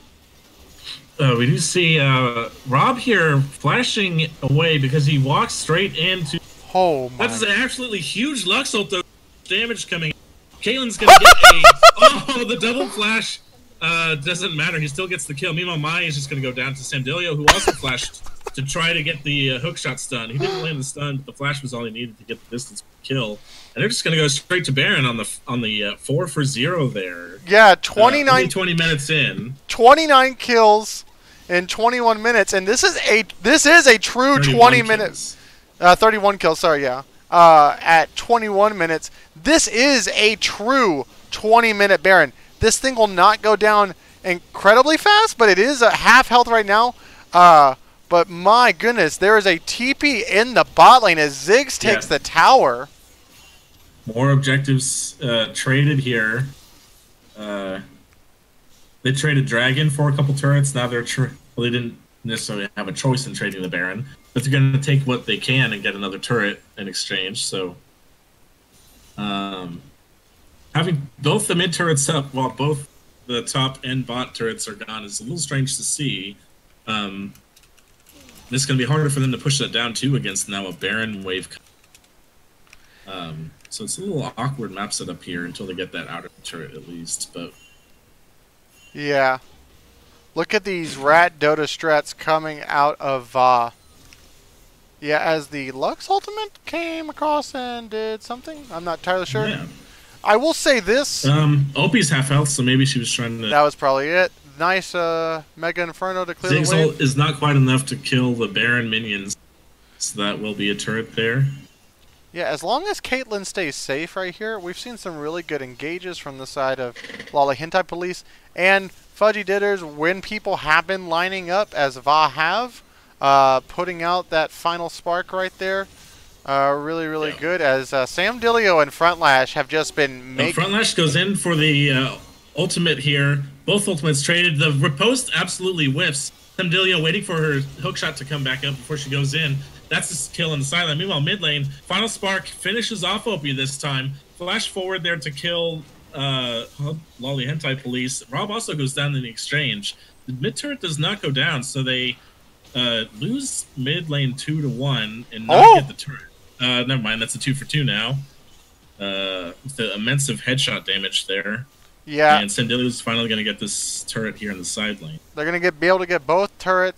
Uh, we do see uh, Rob here flashing away because he walks straight into... Oh my... That's an absolutely huge Lux ult, though. Damage coming. Caitlyn's going to get a... Oh, the double flash uh, doesn't matter. He still gets the kill. Meanwhile, Maya is just going to go down to Samdilio, who also flashed to try to get the uh, hookshot stun. He didn't land the stun, but the flash was all he needed to get the distance kill. And they're just going to go straight to Baron on the on the uh, four for zero there. Yeah, twenty-nine... Uh, twenty minutes in. twenty-nine kills in twenty-one minutes, and this is a this is a true twenty minutes. Uh, thirty-one kills, sorry, yeah. Uh, at twenty-one minutes, this is a true twenty minute Baron. This thing will not go down incredibly fast, but it is a half health right now. Uh, but my goodness, there is a T P in the bot lane as Ziggs takes yeah. the tower. More objectives uh, traded here. Uh, they traded Dragon for a couple turrets. Now they're tr well, they didn't necessarily have a choice in trading the Baron, but they're going to take what they can and get another turret in exchange. So, um, having both the mid turrets up while both the top and bot turrets are gone is a little strange to see. Um, it's going to be harder for them to push that down too against now a Baron wave. Um, so it's a little awkward map setup here until they get that outer turret at least. But yeah, look at these rat Dota strats coming out of Va. Yeah, as the Lux ultimate came across and did something. I'm not entirely sure. Yeah. I will say this. Um, Opie's half health, so maybe she was trying to... That was probably it. Nice uh, Mega Inferno to clear Ziggs the way. ult is not quite enough to kill the Baron minions, so that will be a turret there. Yeah, as long as Caitlyn stays safe right here, we've seen some really good engages from the side of Lala Hentai Police and Fudgy Ditters when people have been lining up, as Va have, uh, putting out that final spark right there. Uh, really, really yeah. good, as uh, Samdilio and Frontlash have just been making... Well, Frontlash goes in for the uh, ultimate here. Both ultimates traded. The riposte absolutely whiffs. Samdilio waiting for her hookshot to come back up before she goes in. That's his kill on the sideline. Meanwhile, mid lane, Final Spark finishes off Opie this time. Flash forward there to kill uh, Lolly Hentai Police. Rob also goes down in the exchange. The mid turret does not go down, so they uh, lose mid lane two to one and not oh. get the turret. Uh, never mind, that's a two for two now. Uh, with the immense headshot damage there. Yeah. And Samdilio's finally going to get this turret here in the side lane. They're going to get be able to get both turrets.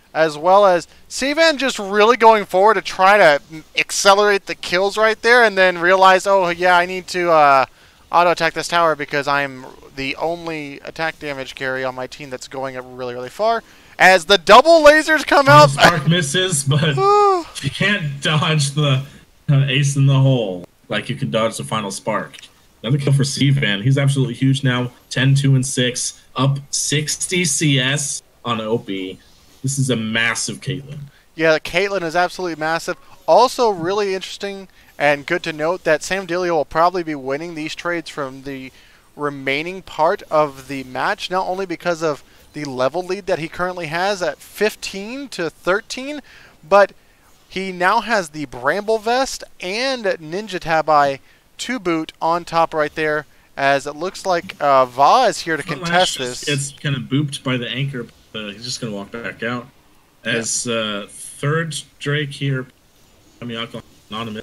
as well as Sivan just really going forward to try to accelerate the kills right there, and then realize, oh yeah, I need to uh, auto attack this tower because I'm the only attack damage carry on my team that's going really really far. As the double lasers come out, Spark misses, but you can't dodge the uh, ace in the hole like you can dodge the final spark. Another kill for Sivan. He's absolutely huge now. ten, two, and six, up sixty C S on O P. This is a massive Caitlyn. Yeah, Caitlyn is absolutely massive. Also, really interesting and good to note that Sam Delia will probably be winning these trades from the remaining part of the match, not only because of the level lead that he currently has at fifteen to thirteen, but he now has the Bramble Vest and Ninja Tabi to boot on top right there, as it looks like uh, Va is here to contest this. It's kind of booped by the anchor. Uh, he's just going to walk back out. As uh, third Drake here, I mean, Anonymous,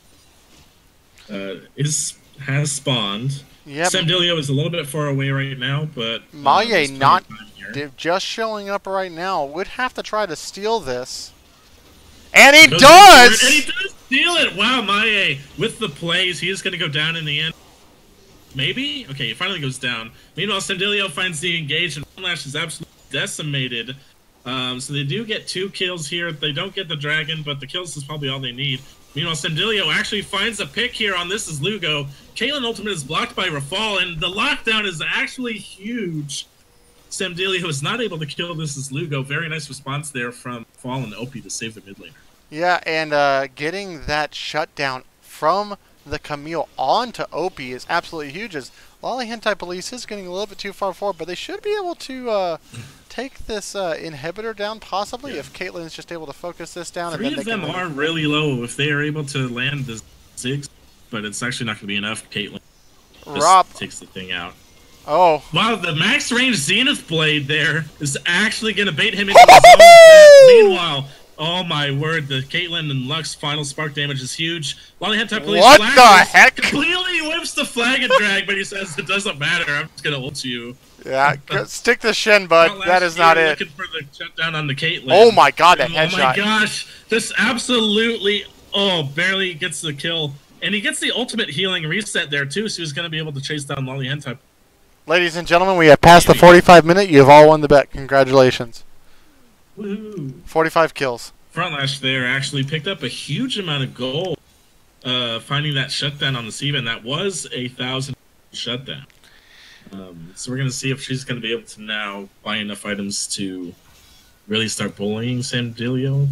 uh, is, has spawned. Yep. Samdilio is a little bit far away right now, but uh, Maye not just showing up right now. Would have to try to steal this. And he does! And he does steal it! Wow, Maye, with the plays, he is going to go down in the end. Maybe? Okay, he finally goes down. Meanwhile, Samdilio finds the engage, and Lash is absolutely decimated. Um, so they do get two kills here. They don't get the dragon, but the kills is probably all they need. Meanwhile, Samdilio actually finds a pick here on This Is Lugo. Caitlyn Ultimate is blocked by Rafal, and the lockdown is actually huge. Samdilio is not able to kill This Is Lugo. Very nice response there from Rafal and O P to save the mid laner. Yeah, and uh, getting that shutdown from the Camille onto O P is absolutely huge. As Lolly Hentai Police is getting a little bit too far forward, but they should be able to uh, take this uh, inhibitor down, possibly, yeah. if Caitlyn is just able to focus this down. Three and then of they them can are really low if they are able to land the Ziggs, but it's actually not going to be enough. Caitlyn Rob takes the thing out. Oh. Wow, the max range Zenith Blade there is actually going to bait him into the zone. Meanwhile, oh my word, the Caitlyn and Lux final spark damage is huge. Lolly Hentai Police what the heck? Completely whips the flag and drag, but he says it doesn't matter. I'm just going to ult you. Yeah, stick the Shen, bud. That is not it. Looking for the shutdown on the Caitlyn. Oh my god, that oh headshot. Oh my gosh, this absolutely, oh, barely gets the kill. And he gets the ultimate healing reset there too, so he's going to be able to chase down Lolly Hentai. Ladies and gentlemen, we have passed the forty-five minute. You have all won the bet. Congratulations. Woohoo. forty-five kills. Frontlash there actually picked up a huge amount of gold, uh, finding that shutdown on the Sivan. That was a thousand shutdown. Um, so we're going to see if she's going to be able to now buy enough items to really start bullying Samdilio.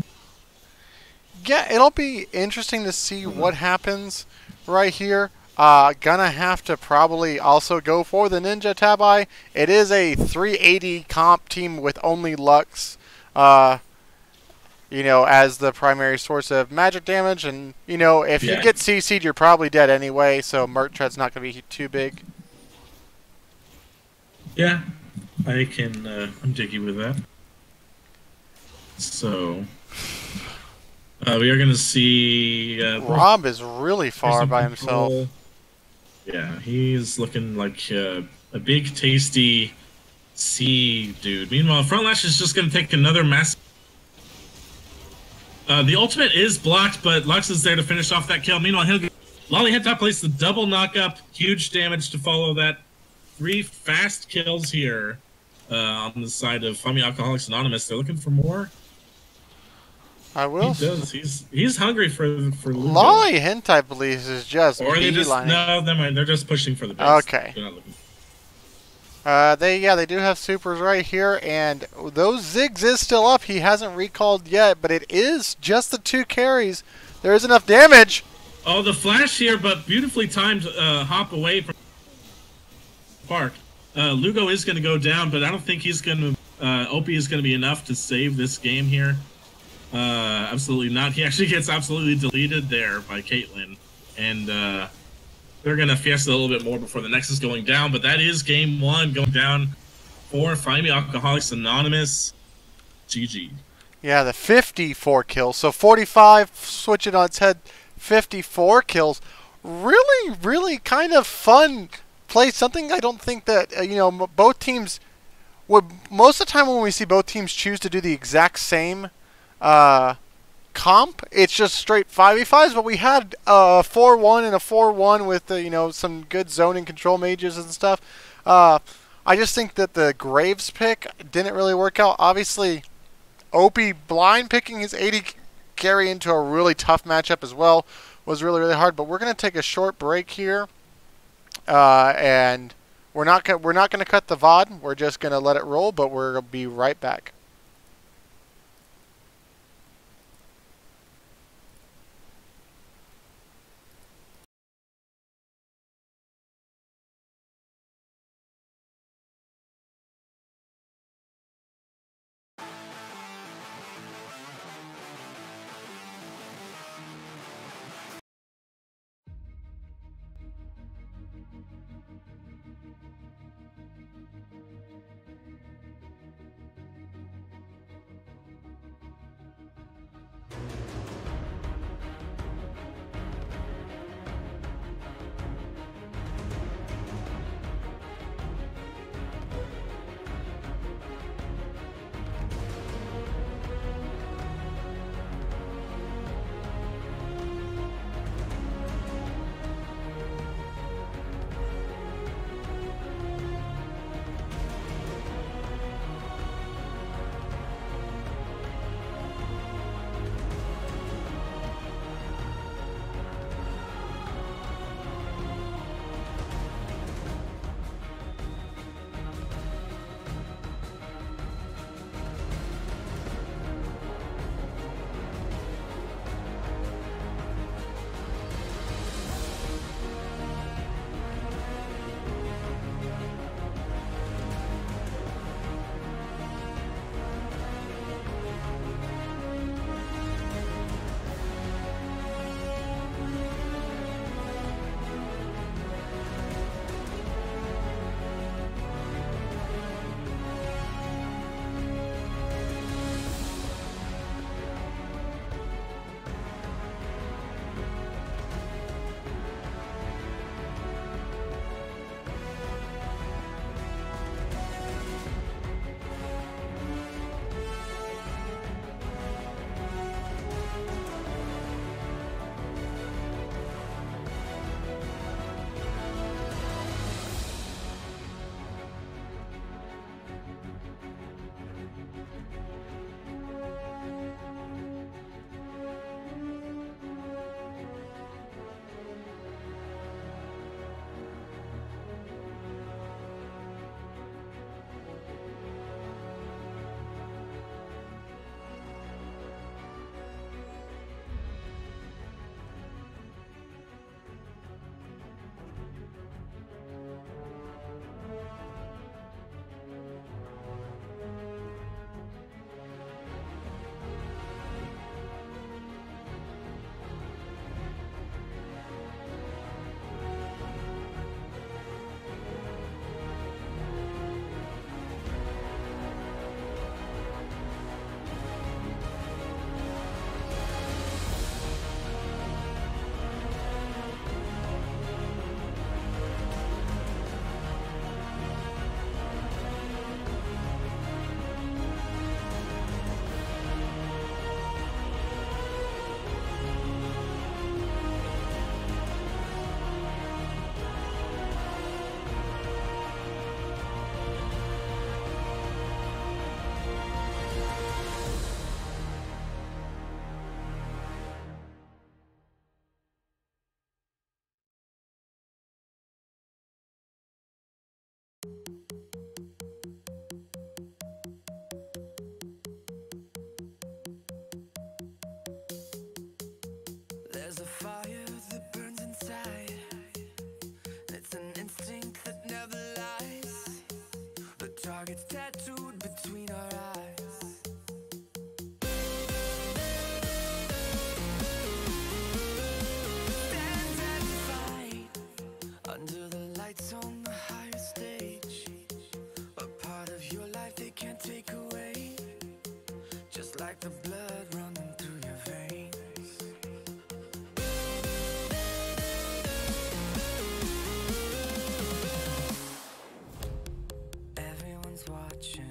Yeah, it'll be interesting to see what happens right here. Uh, gonna have to probably also go for the Ninja Tabi. It is a three eighty comp team with only Lux, uh, you know, as the primary source of magic damage. And, you know, if yeah. you get C C'd, you're probably dead anyway, so Mert Tread's not going to be too big. Yeah, I can, uh, I'm jiggy with that. So, uh, we are going to see... Uh, Rob is really far by control. himself. Yeah, he's looking like uh, a big, tasty C dude. Meanwhile, Frontlash is just going to take another massive... Uh, the ultimate is blocked, but Lux is there to finish off that kill. Meanwhile, he'll get... Lolly Hentai plays the double knock-up. Huge damage to follow that. Three fast kills here uh, on the side of Fami Alcoholics Anonymous. They're looking for more. I will. He does. He's he's hungry for for. Lolly Hentai Police is just. Or they just no, never mind. They're just pushing for the base. Okay. They're not looking. Uh, they yeah they do have supers right here, and those Ziggs is still up. He hasn't recalled yet, but it is just the two carries. There is enough damage. Oh, the flash here, but beautifully timed uh, hop away from Park. Uh, Lugo is going to go down, but I don't think he's going to. Uh, O P is going to be enough to save this game here. Uh, absolutely not. He actually gets absolutely deleted there by Caitlyn, and uh, they're going to fiesta a little bit more before the Nexus going down, but that is game one going down for Fami Alcoholics Anonymous. G G. Yeah, the fifty-four kills. So forty-five, switch it on its head, fifty-four kills. Really, really kind of fun play. Something I don't think that, uh, you know, both teams what most of the time when we see both teams choose to do the exact same uh, comp, it's just straight five v fives. But we had a four one and a four one with uh, you know, some good zoning control mages and stuff. Uh, I just think that the Graves pick didn't really work out. Obviously, Opie blind picking his A D carry into a really tough matchup as well was really, really hard. But we're going to take a short break here, uh, and we're not gonna, we're not going to cut the V O D. We're just going to let it roll, but we're going to be right back. There's a fire that burns inside. It's an instinct that never lies. The target's tattooed between our eyes. Stand and fight under the lights on the higher stage. A part of your life they can't take away. Just like the blood running through your veins. Everyone's watching.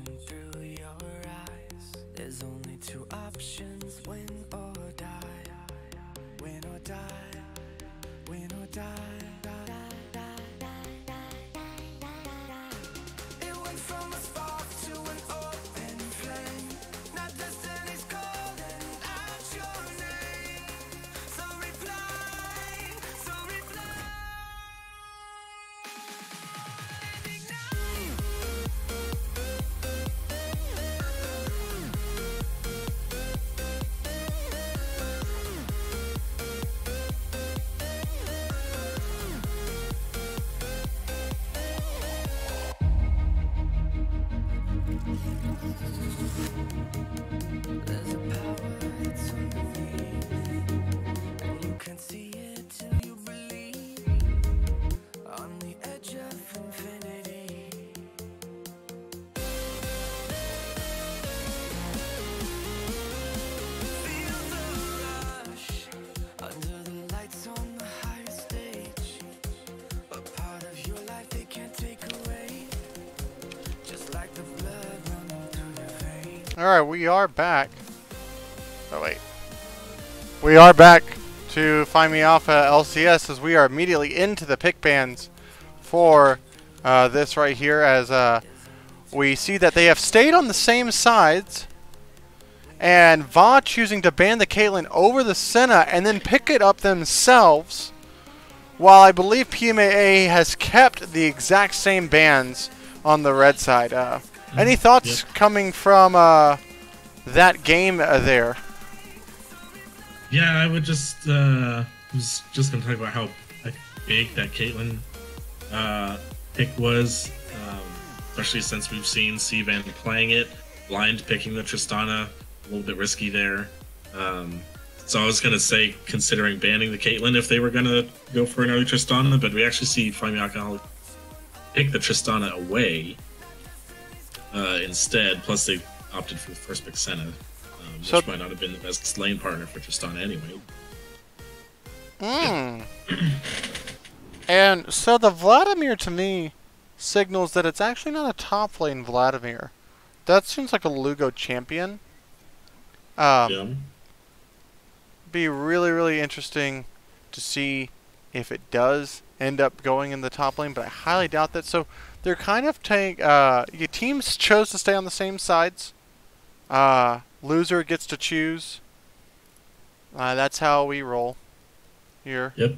Alright, we are back. Oh, wait. We are back to Find Me Alpha L C S as we are immediately into the pick bans for uh, this right here, as uh, we see that they have stayed on the same sides, and Va choosing to ban the Caitlyn over the Senna and then pick it up themselves, while I believe P M A A has kept the exact same bans on the red side. Uh, any thoughts yep. coming from uh, that game uh, there? Yeah, I would just uh, was just gonna talk about how big that Caitlyn uh, pick was, um, especially since we've seen Cvan playing it, blind picking the Tristana, a little bit risky there. Um, so I was gonna say considering banning the Caitlyn if they were gonna go for an early Tristana, but we actually see Find Me Alcoholic pick the Tristana away uh, instead. Plus they opted for the first pick Senna. Um, which so, might not have been the best lane partner for Tristana anyway. Mm. And so the Vladimir to me signals that it's actually not a top lane Vladimir. That seems like a Lugo champion. Um, yeah. Be really, really interesting to see if it does end up going in the top lane, but I highly doubt that. So they're kind of take uh, your teams chose to stay on the same sides. Uh, loser gets to choose. Uh, that's how we roll here. Yep.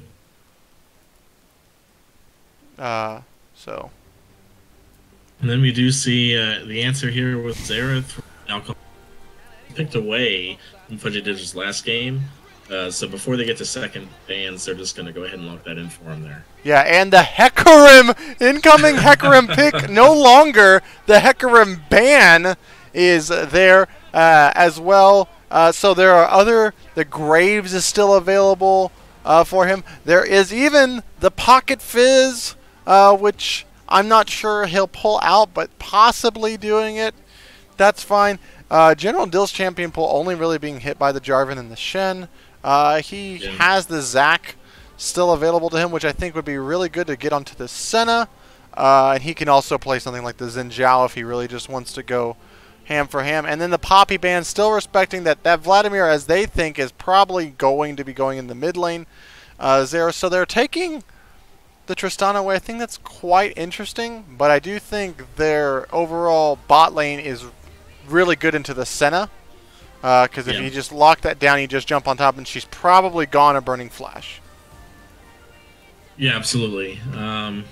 Uh, so. And then we do see uh, the answer here with Xerath. Alcohol picked away from Fudgeditch's last game. Uh, so before they get to second bans, they're just going to go ahead and lock that in for him there. Yeah, and the Hecarim, incoming Hecarim pick, no longer. The Hecarim ban is there uh, as well. Uh, so there are other, the Graves is still available uh, for him. There is even the Pocket Fizz, uh, which I'm not sure he'll pull out, but possibly doing it. That's fine. Uh, General Dill's champion pool only really being hit by the Jarvan and the Shen. Uh, he yeah. has the Zac still available to him, which I think would be really good to get onto the Senna. Uh, and he can also play something like the Xin Zhao if he really just wants to go ham for ham. And then the Poppy band still respecting that that Vladimir, as they think, is probably going to be going in the mid lane. Uh, there, so they're taking the Tristana away. I think that's quite interesting, but I do think their overall bot lane is really good into the Senna. Because uh, if yeah. you just lock that down, you just jump on top, and she's probably gone a Burning Flash. Yeah, absolutely. Um,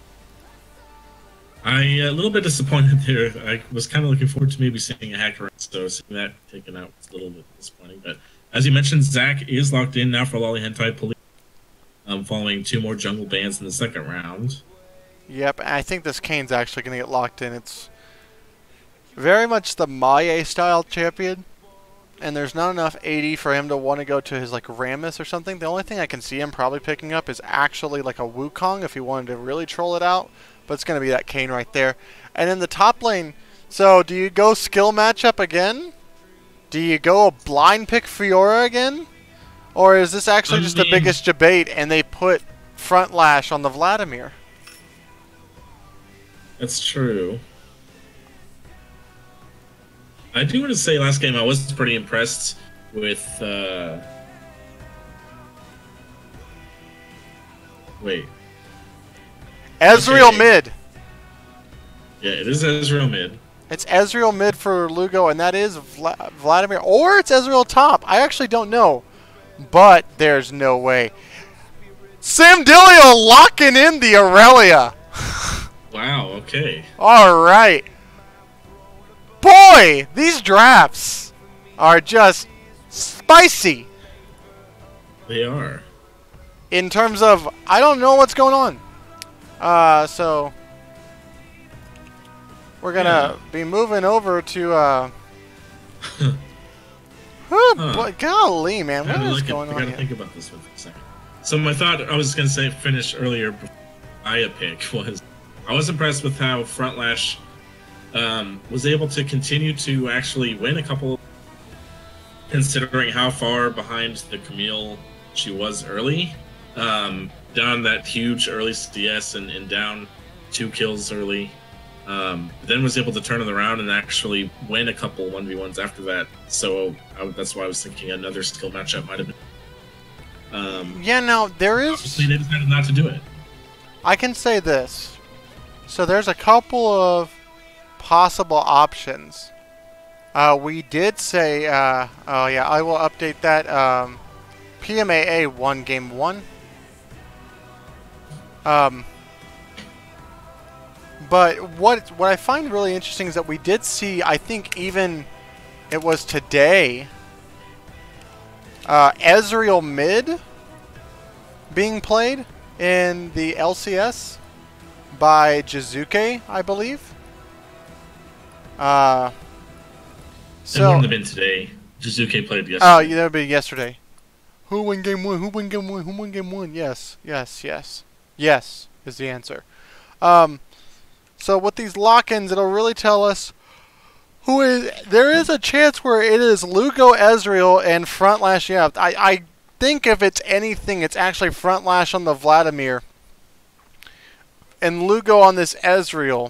I a little bit disappointed there. I was kind of looking forward to maybe seeing a hacker, so seeing that taken out was a little bit disappointing. But as you mentioned, Zac is locked in now for Lolly Hentai Police, um, following two more jungle bans in the second round. Yep, I think this Kane's actually going to get locked in. It's very much the Maie style champion. And there's not enough A D for him to want to go to his like Rammus or something. The only thing I can see him probably picking up is actually like a Wukong if he wanted to really troll it out. But it's going to be that Kane right there. And in the top lane, so do you go skill matchup again? Do you go a blind pick Fiora again? Or is this actually I just mean, the biggest debate and they put front lash on the Vladimir? That's true. I do want to say last game I was pretty impressed with... Uh... Wait. Ezreal okay. mid. Yeah, it is Ezreal mid. It's Ezreal mid for Lugo, and that is Vla Vladimir. Or it's Ezreal top. I actually don't know. But there's no way. Samdilio locking in the Aurelia. Wow, okay. All right. Boy, these drafts are just spicy. They are. In terms of, I don't know what's going on. Uh, so, we're going to yeah. be moving over to, uh... oh, huh. boy, golly, man, what is going on I gotta think about this one for a second. So my thought, I was going to say, finish earlier, Aya pick was, I was impressed with how Frontlash Um, was able to continue to actually win a couple, considering how far behind the Camille she was early. Um, down that huge early C S and, and down two kills early. Um, then was able to turn it around and actually win a couple one v ones after that. So I, that's why I was thinking another skill matchup might have been. Um, Yeah, now there is. obviously, they decided not to do it. I can say this. So there's a couple of possible options. Uh, we did say. Uh, oh yeah, I will update that. Um, P M A A won game one. Um. But what what I find really interesting is that we did see, I think even it was today, uh, Ezreal mid being played in the L C S by Jizuke, I believe. Uh, It so, wouldn't have been today. Jizuke played yesterday. oh, yeah, that would be yesterday. Who won game one? Who won game one? Who won game one? Yes, yes, yes. Yes is the answer. Um... So with these lock-ins, it'll really tell us who is. There is a chance where it is Lugo, Ezreal, and Frontlash. Yeah, I I think if it's anything, it's actually Frontlash on the Vladimir, and Lugo on this Ezreal.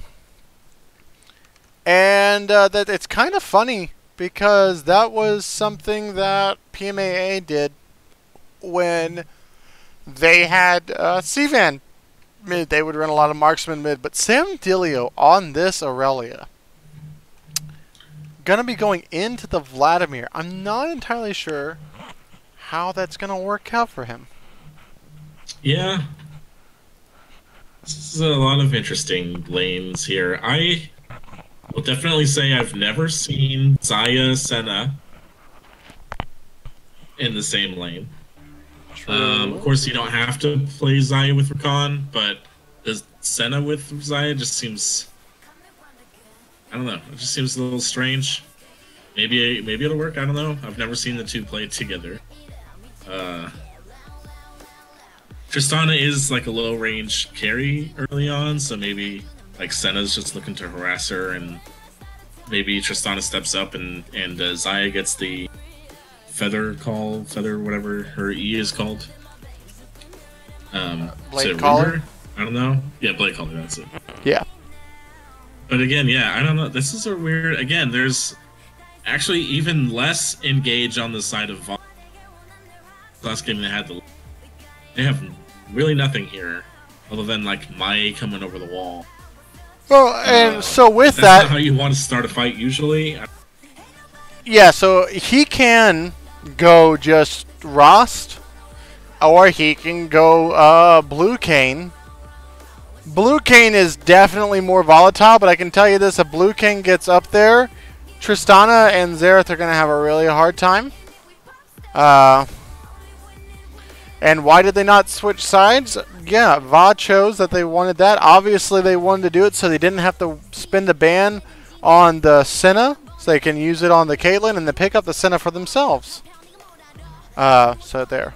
And uh, that it's kind of funny because that was something that P M A A did when they had uh, Sivan mid. They would run a lot of marksman mid, but Sam Dilio on this Aurelia gonna be going into the Vladimir. I'm not entirely sure how that's gonna work out for him. Yeah. This is a lot of interesting lanes here. I will definitely say I've never seen Zaya Senna in the same lane. Um, of course, you don't have to play Zaya with Rakan, but does Senna with Zaya just seems... I don't know. It just seems a little strange. Maybe maybe it'll work. I don't know. I've never seen the two play together. Uh, Tristana is like a low range carry early on, so maybe like Senna's just looking to harass her, and maybe Tristana steps up and and uh, Zaya gets the feather call, feather whatever her E is called. Um, Blade is it Caller? Ruger? I don't know. Yeah, Blade Caller. That's it. Yeah. But again, yeah, I don't know. This is a weird. Again, there's actually even less engage on the side of Vaughn. Last game they had the. They have really nothing here, other than like Mai coming over the wall. Well, and Uh, so with That's that, not how you want to start a fight usually. yeah, so he can go just Rost, or he can go uh, Blue Cane. Blue Cane is definitely more volatile, but I can tell you this, if Blue Cane gets up there, Tristana and Xerath are going to have a really hard time. Uh, and why did they not switch sides? Yeah, Va chose that they wanted that. Obviously, they wanted to do it so they didn't have to spend a ban on the Senna, so they can use it on the Caitlyn and then pick up the Senna for themselves. Uh, so there.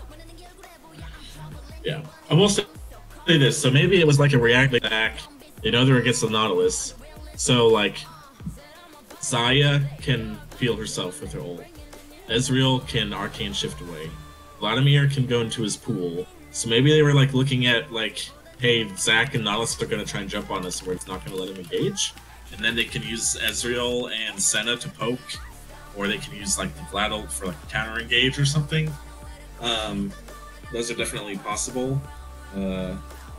Yeah, I will say this. So maybe it was like a react back. They know they're against the Nautilus, so like Zaya can heal herself with her ult. Ezreal can arcane shift away. Vladimir can go into his pool. So maybe they were like looking at like, hey, Zac and Nautilus are gonna try and jump on us where it's not gonna let him engage, and then they can use Ezreal and Senna to poke, or they can use like the Vlad ult for like counter engage or something. Um, those are definitely possible. Uh,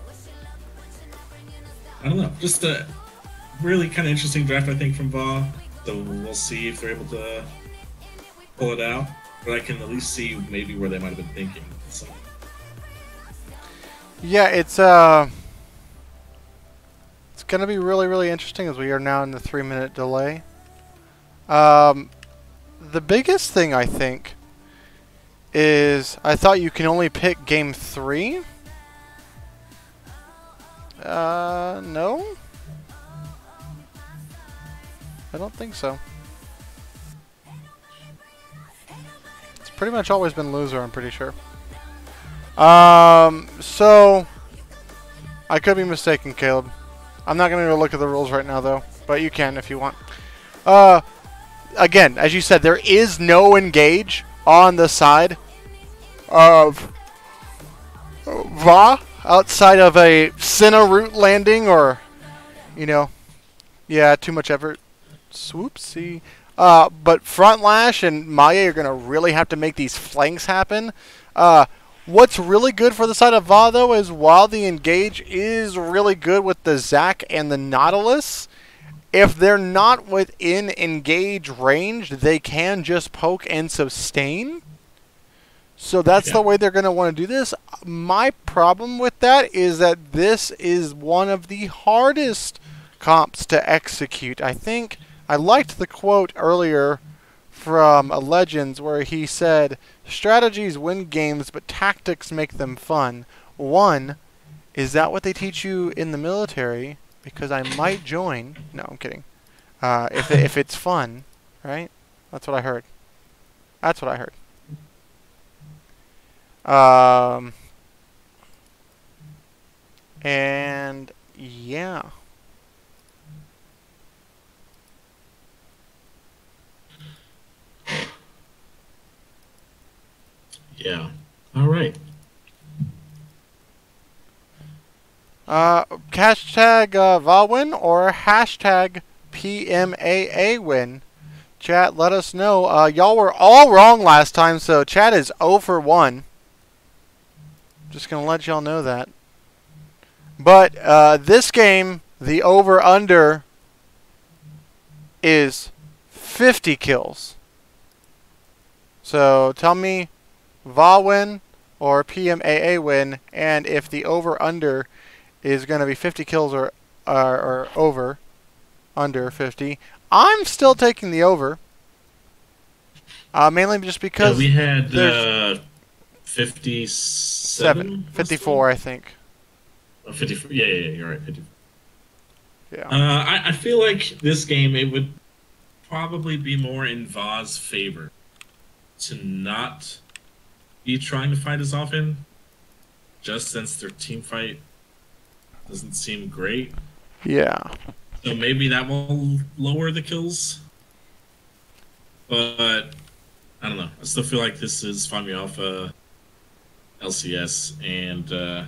I don't know, just a really kind of interesting draft I think from Va. So we'll see if they're able to pull it out, but I can at least see maybe where they might have been thinking. So. Yeah, it's uh, it's gonna be really, really interesting as we are now in the three-minute delay. Um, the biggest thing I think is I thought you can only pick game three. Uh, no, I don't think so. It's pretty much always been loser, I'm pretty sure. Um, so I could be mistaken, Caleb. I'm not going to go look at the rules right now, though, but you can if you want. Uh, again, as you said, there is no engage on the side of Va outside of a Senna root landing or, you know, Yeah, too much effort. Swoopsie. Uh, but Front Lash and Maya are going to really have to make these flanks happen. Uh, what's really good for the side of Va, though, is while the Engage is really good with the Zac and the Nautilus, if they're not within Engage range, they can just poke and sustain. So that's Yeah. the way they're going to want to do this. My problem with that is that this is one of the hardest comps to execute. I think I liked the quote earlier from uh, Legends where he said, strategies win games, but tactics make them fun. One, is that what they teach you in the military? Because I might join. No, I'm kidding. Uh, if, if it's fun, right? That's what I heard. That's what I heard. Um, and yeah. Yeah. All right. Uh, hashtag uh, Valwin or hashtag P M A A win. Chat, let us know. Uh, y'all were all wrong last time, so chat is zero for one. Just gonna let y'all know that. But uh, this game, the over-under is fifty kills. So tell me Va win or P M A A win, and if the over-under is going to be fifty kills or, uh, or over, under fifty. I'm still taking the over. Uh, mainly just because Yeah, we had there's uh, fifty-seven? seven, fifty-four, I think. Oh, fifty-four. Yeah, yeah, yeah, you're right. fifty-four. Yeah. Uh, I, I feel like this game, it would probably be more in Va's favor to not be trying to fight as often, just since their team fight doesn't seem great. Yeah. So maybe that will lower the kills. But I don't know. I still feel like this is Fami Alpha, L C S, and uh,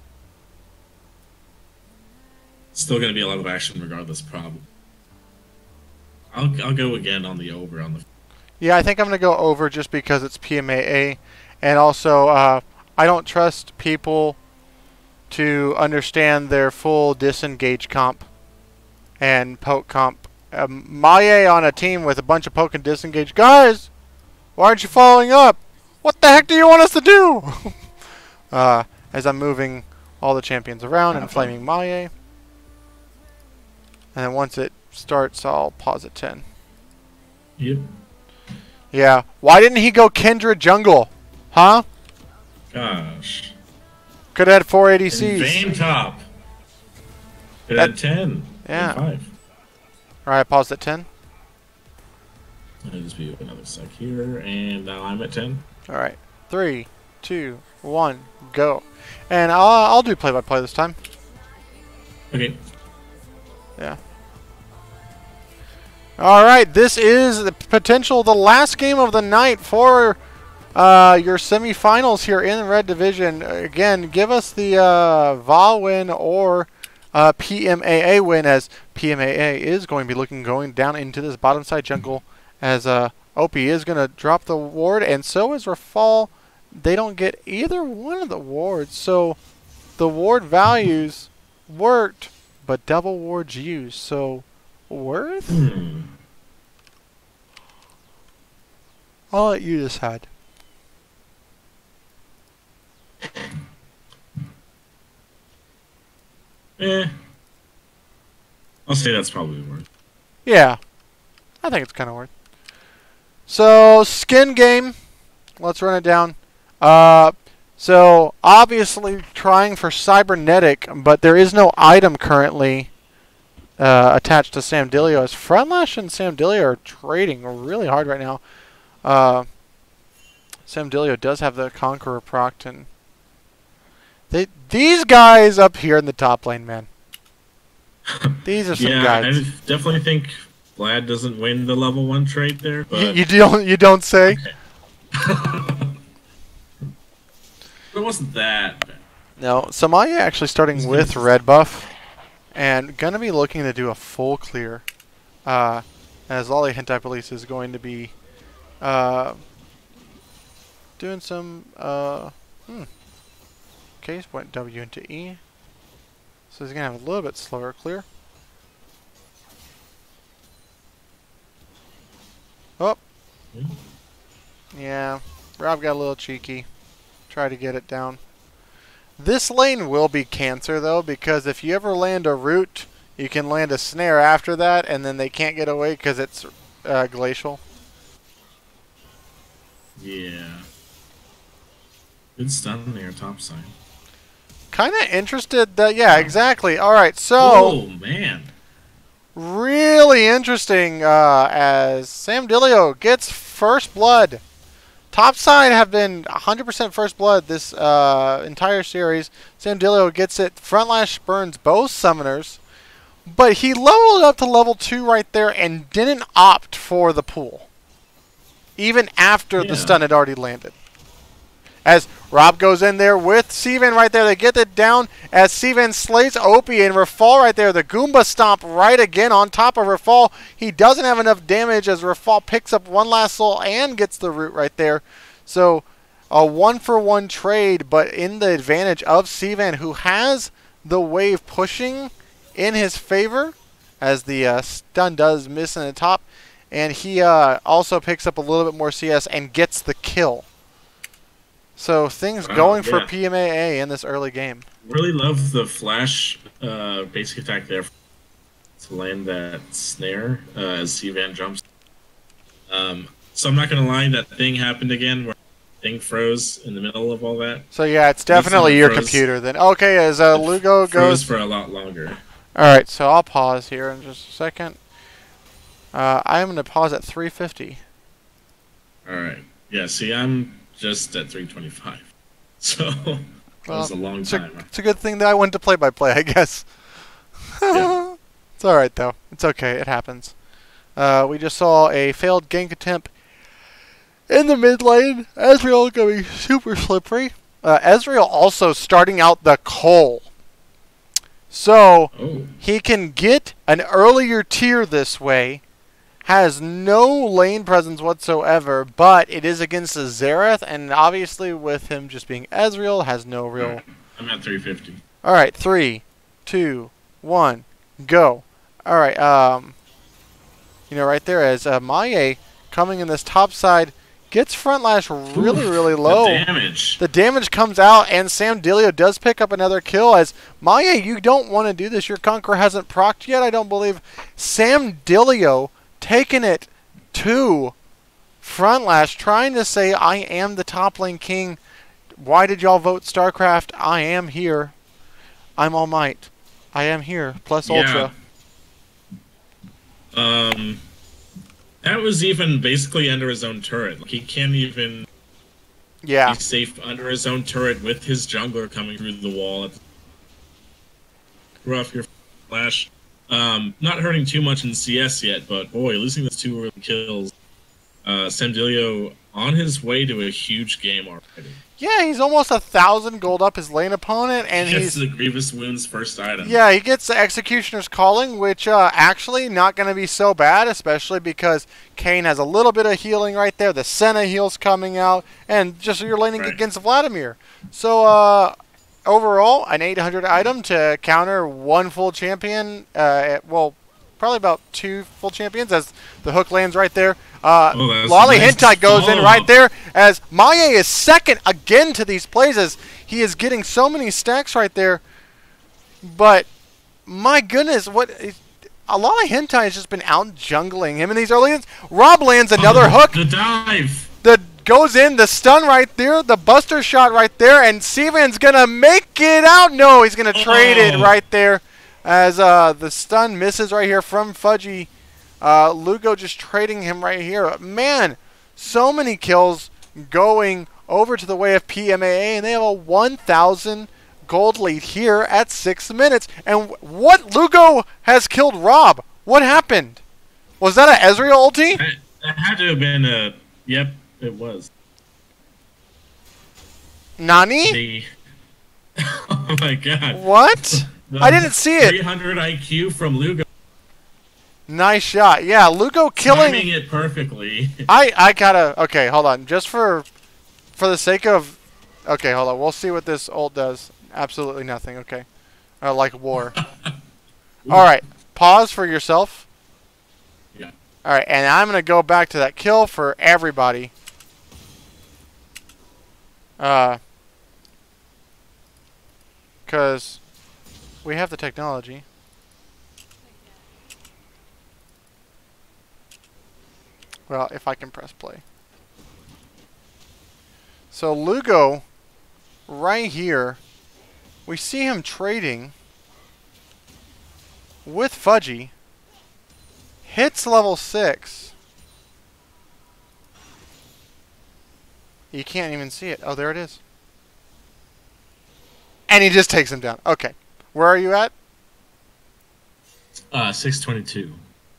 still going to be a lot of action regardless, probably. I'll, I'll go again on the over on the. Yeah, I think I'm going to go over just because it's P M A A. And also, uh, I don't trust people to understand their full disengage comp and poke comp. Um, Maye on a team with a bunch of poke and disengage. Guys, why aren't you following up? What the heck do you want us to do? uh, as I'm moving all the champions around and flaming Maye. And then once it starts, I'll pause at ten. Yep. Yeah. Why didn't he go Kendra jungle? Huh? Gosh. Could have had four A D Cs. Vayne top. It had ten. Yeah. Five. Alright, pause at ten. I'll just be another sec here, and now I'm at ten. Alright. Three, two, one, go. And I'll, I'll do play-by-play this time. Okay. Yeah. Alright, this is the potential, the last game of the night for uh, your semifinals here in the Red Division. Again, give us the uh, Val win or uh, P M A A win, as P M A A is going to be looking going down into this bottom side jungle, as uh, O P is going to drop the ward, and so is Rafal. They don't get either one of the wards, so the ward values worked, but double wards used, so worth? Hmm. I'll let you decide. Eh. I'll say that's probably worth. Yeah, I think it's kind of worth. So, skin game. Let's run it down. Uh, so, obviously trying for cybernetic, but there is no item currently uh, attached to Samdilio, as Frontlash and Samdilio are trading really hard right now. Uh, Samdilio does have the Conqueror proct, and they, these guys up here in the top lane, man. These are some yeah, guys. I definitely think Vlad doesn't win the level one trade there, but You don't, you don't say? it wasn't that bad. No, Samaya actually starting with red buff, and gonna be looking to do a full clear. Uh, as Lolly Hentai Police is going to be uh, doing some uh, hmm. Case went W into E. So he's going to have a little bit slower clear. Oh. Yeah. Rob got a little cheeky. Try to get it down. This lane will be cancer, though, because if you ever land a root, you can land a snare after that, and then they can't get away because it's uh, glacial. Yeah. Good stun there, top side. Kind of interested that, yeah, exactly. All right, so Oh man, really interesting uh, as Sam Dilio gets first blood. Topside have been one hundred percent first blood this uh, entire series. Sam Dilio gets it. Frontlash burns both summoners, but he leveled up to level two right there and didn't opt for the pool, even after Yeah. the stun had already landed. As Rob goes in there with Sivan right there. They get it down as Sivan slays Opie and Rafal right there. The Goomba stomp right again on top of Rafal. He doesn't have enough damage as Rafal picks up one last soul and gets the root right there. So a one for one trade, but in the advantage of Sivan, who has the wave pushing in his favor as the uh, stun does miss in the top. And he uh, also picks up a little bit more C S and gets the kill. So things Wow, going for yeah. P M A A in this early game. really love the flash uh, basic attack there to land that snare uh, as Sivan jumps. Um, so I'm not gonna lie, that thing happened again where thing froze in the middle of all that. So yeah, it's This time definitely it your froze. computer then. Okay, as uh, Lugo Froze goes. for a lot longer. All right, so I'll pause here in just a second. Uh, I'm going to pause at three fifty. All right. Yeah. See, I'm just at three twenty-five. So that was a Well, long It's a, time. it's a good thing that I went to play by play, I guess. Yeah. It's all right though. It's okay. It happens. Uh, we just saw a failed gank attempt in the mid lane. Ezreal going super slippery. Uh, Ezreal also starting out the Cole. So Oh. he can get an earlier tier this way. Has no lane presence whatsoever, but it is against the Xerath, and obviously with him just being Ezreal, has no real... I'm at three fifty. Alright, three, two, one, go. Alright, um... you know, right there as uh, Maie coming in this top side, gets front lash really, Oof, really the low. damage. The damage comes out, and Sam Dilio does pick up another kill. As Maya, you don't want to do this. Your Conqueror hasn't procced yet, I don't believe. Sam Dilio taking it to Frontlash, trying to say, I am the top lane king. Why did y'all vote StarCraft? I am here. I'm All Might. I am here, plus Yeah. Ultra. Um, that was even basically under his own turret. Like, he can't even Yeah. be safe under his own turret with his jungler coming through the wall. Rough your flash. Um, not hurting too much in C S yet, but boy, losing those two early kills. Uh, Sam Dilio on his way to a huge game already. Yeah, he's almost a thousand gold up his lane opponent, and he he's... gets the Grievous Wounds first item. Yeah, he gets the Executioner's Calling, which uh, actually not going to be so bad, especially because Kayn has a little bit of healing right there. The Senna heal's coming out, and just you're laning Right. against Vladimir. So uh, overall, an eight hundred item to counter one full champion. Uh, well, probably about two full champions as the hook lands right there. Uh, Oh, that's Lolly nice. Hentai goes in Oh. right there as Maie is second again to these plays as he is getting so many stacks right there. But my goodness, what is, Lolly Hentai has just been out jungling him in these early games. Rob lands another Oh, hook The dive. that goes in, the stun right there, the buster shot right there, and Sivan's gonna make it out. No, he's gonna trade it Oh. right there as uh, the stun misses right here from Fudgy. Uh, Lugo just trading him right here. Man, so many kills going over to the way of P M A A, and they have a one thousand gold lead here at six minutes. And what Lugo has killed Rob? What happened? Was that an Ezreal ulti? That, that had to have been a. Yep, it was. Nani? The. Oh my god. What? I didn't see it. three hundred I Q from Lugo. Nice shot. Yeah, Lugo killing. Timing it perfectly. I I gotta. Okay, hold on. Just for for the sake of. Okay, hold on. We'll see what this ult does. Absolutely nothing. Okay, uh, like war. All right. Pause for yourself. Yeah. All right, and I'm gonna go back to that kill for everybody. Uh. Cause we have the technology. Well, if I can press play. So Lugo, right here, we see him trading with Fudgy. Hits level six. You can't even see it. Oh, there it is. And he just takes him down. Okay. Where are you at? Uh, six twenty-two.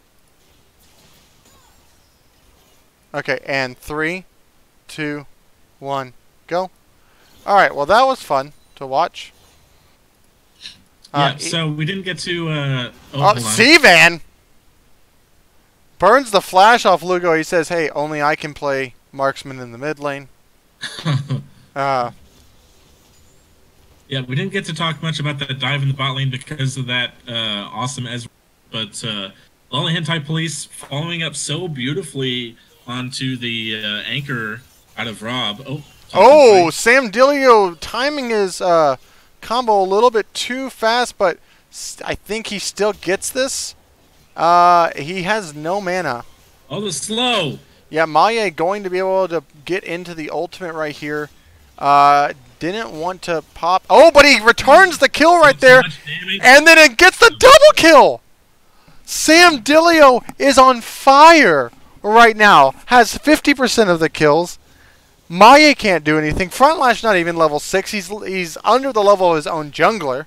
Okay, and three, two, one, go. All right, well, that was fun to watch. Yeah, Uh, so we didn't get to... Uh, oh, oh, hold on. Sivan burns the flash off Lugo. He says, hey, only I can play marksman in the mid lane. uh, Yeah, we didn't get to talk much about that dive in the bot lane because of that uh, awesome Ezreal. But uh, Lolly Hentai Police following up so beautifully onto the uh, anchor out of Rob. Oh, oh, Sam Dilio timing his uh, combo a little bit too fast, but I think he still gets this. Uh, he has no mana. Oh, the slow. Yeah, Maye going to be able to get into the ultimate right here. Uh, didn't want to pop. Oh, but he returns the kill right there. And then it gets the double kill. Sam Dilio is on fire right now. Has fifty percent of the kills. Maye can't do anything. Frontlash not even level six. He's he's under the level of his own jungler.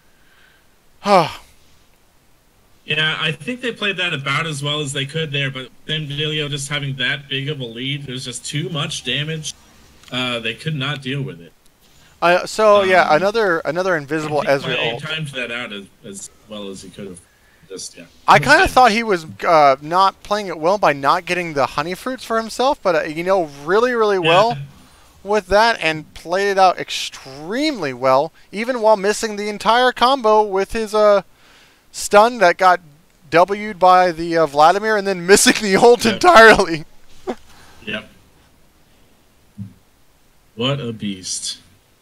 Yeah, I think they played that about as well as they could there, but then Vilio just having that big of a lead, there's just too much damage. Uh, they could not deal with it. Uh, so um, yeah, another another invisible I think Ezreal Maye ult. timed that out as, as well as he could have. Just yeah. I kind of thought he was uh, not playing it well by not getting the honey fruits for himself, but uh, you know, really, really well Yeah. with that and played it out extremely well, even while missing the entire combo with his uh, stun that got W'd by the uh, Vladimir and then missing the ult Yep. entirely. Yep. What a beast.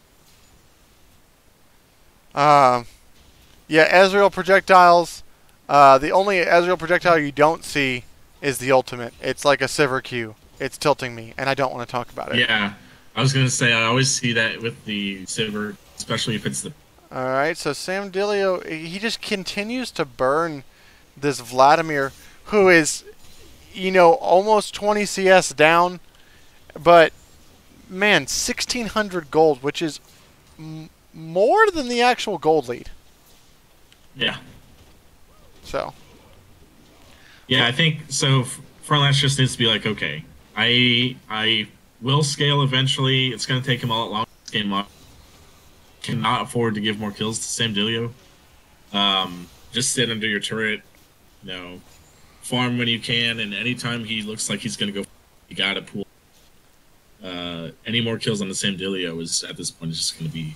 Um, yeah, Ezreal projectiles. Uh, the only Ezreal projectile you don't see is the ultimate. It's like a Sivir Q. It's tilting me, and I don't want to talk about it. Yeah, I was gonna say I always see that with the Sivir, especially if it's the. All right, so Sam Dilio, he just continues to burn this Vladimir, who is, you know, almost twenty C S down, but man, sixteen hundred gold, which is m more than the actual gold lead. Yeah. So. Yeah, I think so. Frontlash just needs to be like, okay, I I will scale eventually. It's gonna take him a lot longer. This game up. Cannot afford to give more kills to Sam Dilio. Um, just sit under your turret, you know, farm when you can, and anytime he looks like he's gonna go, you gotta pull. Uh, any more kills on the Sam Dilio is at this point is just gonna be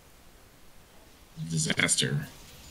a disaster.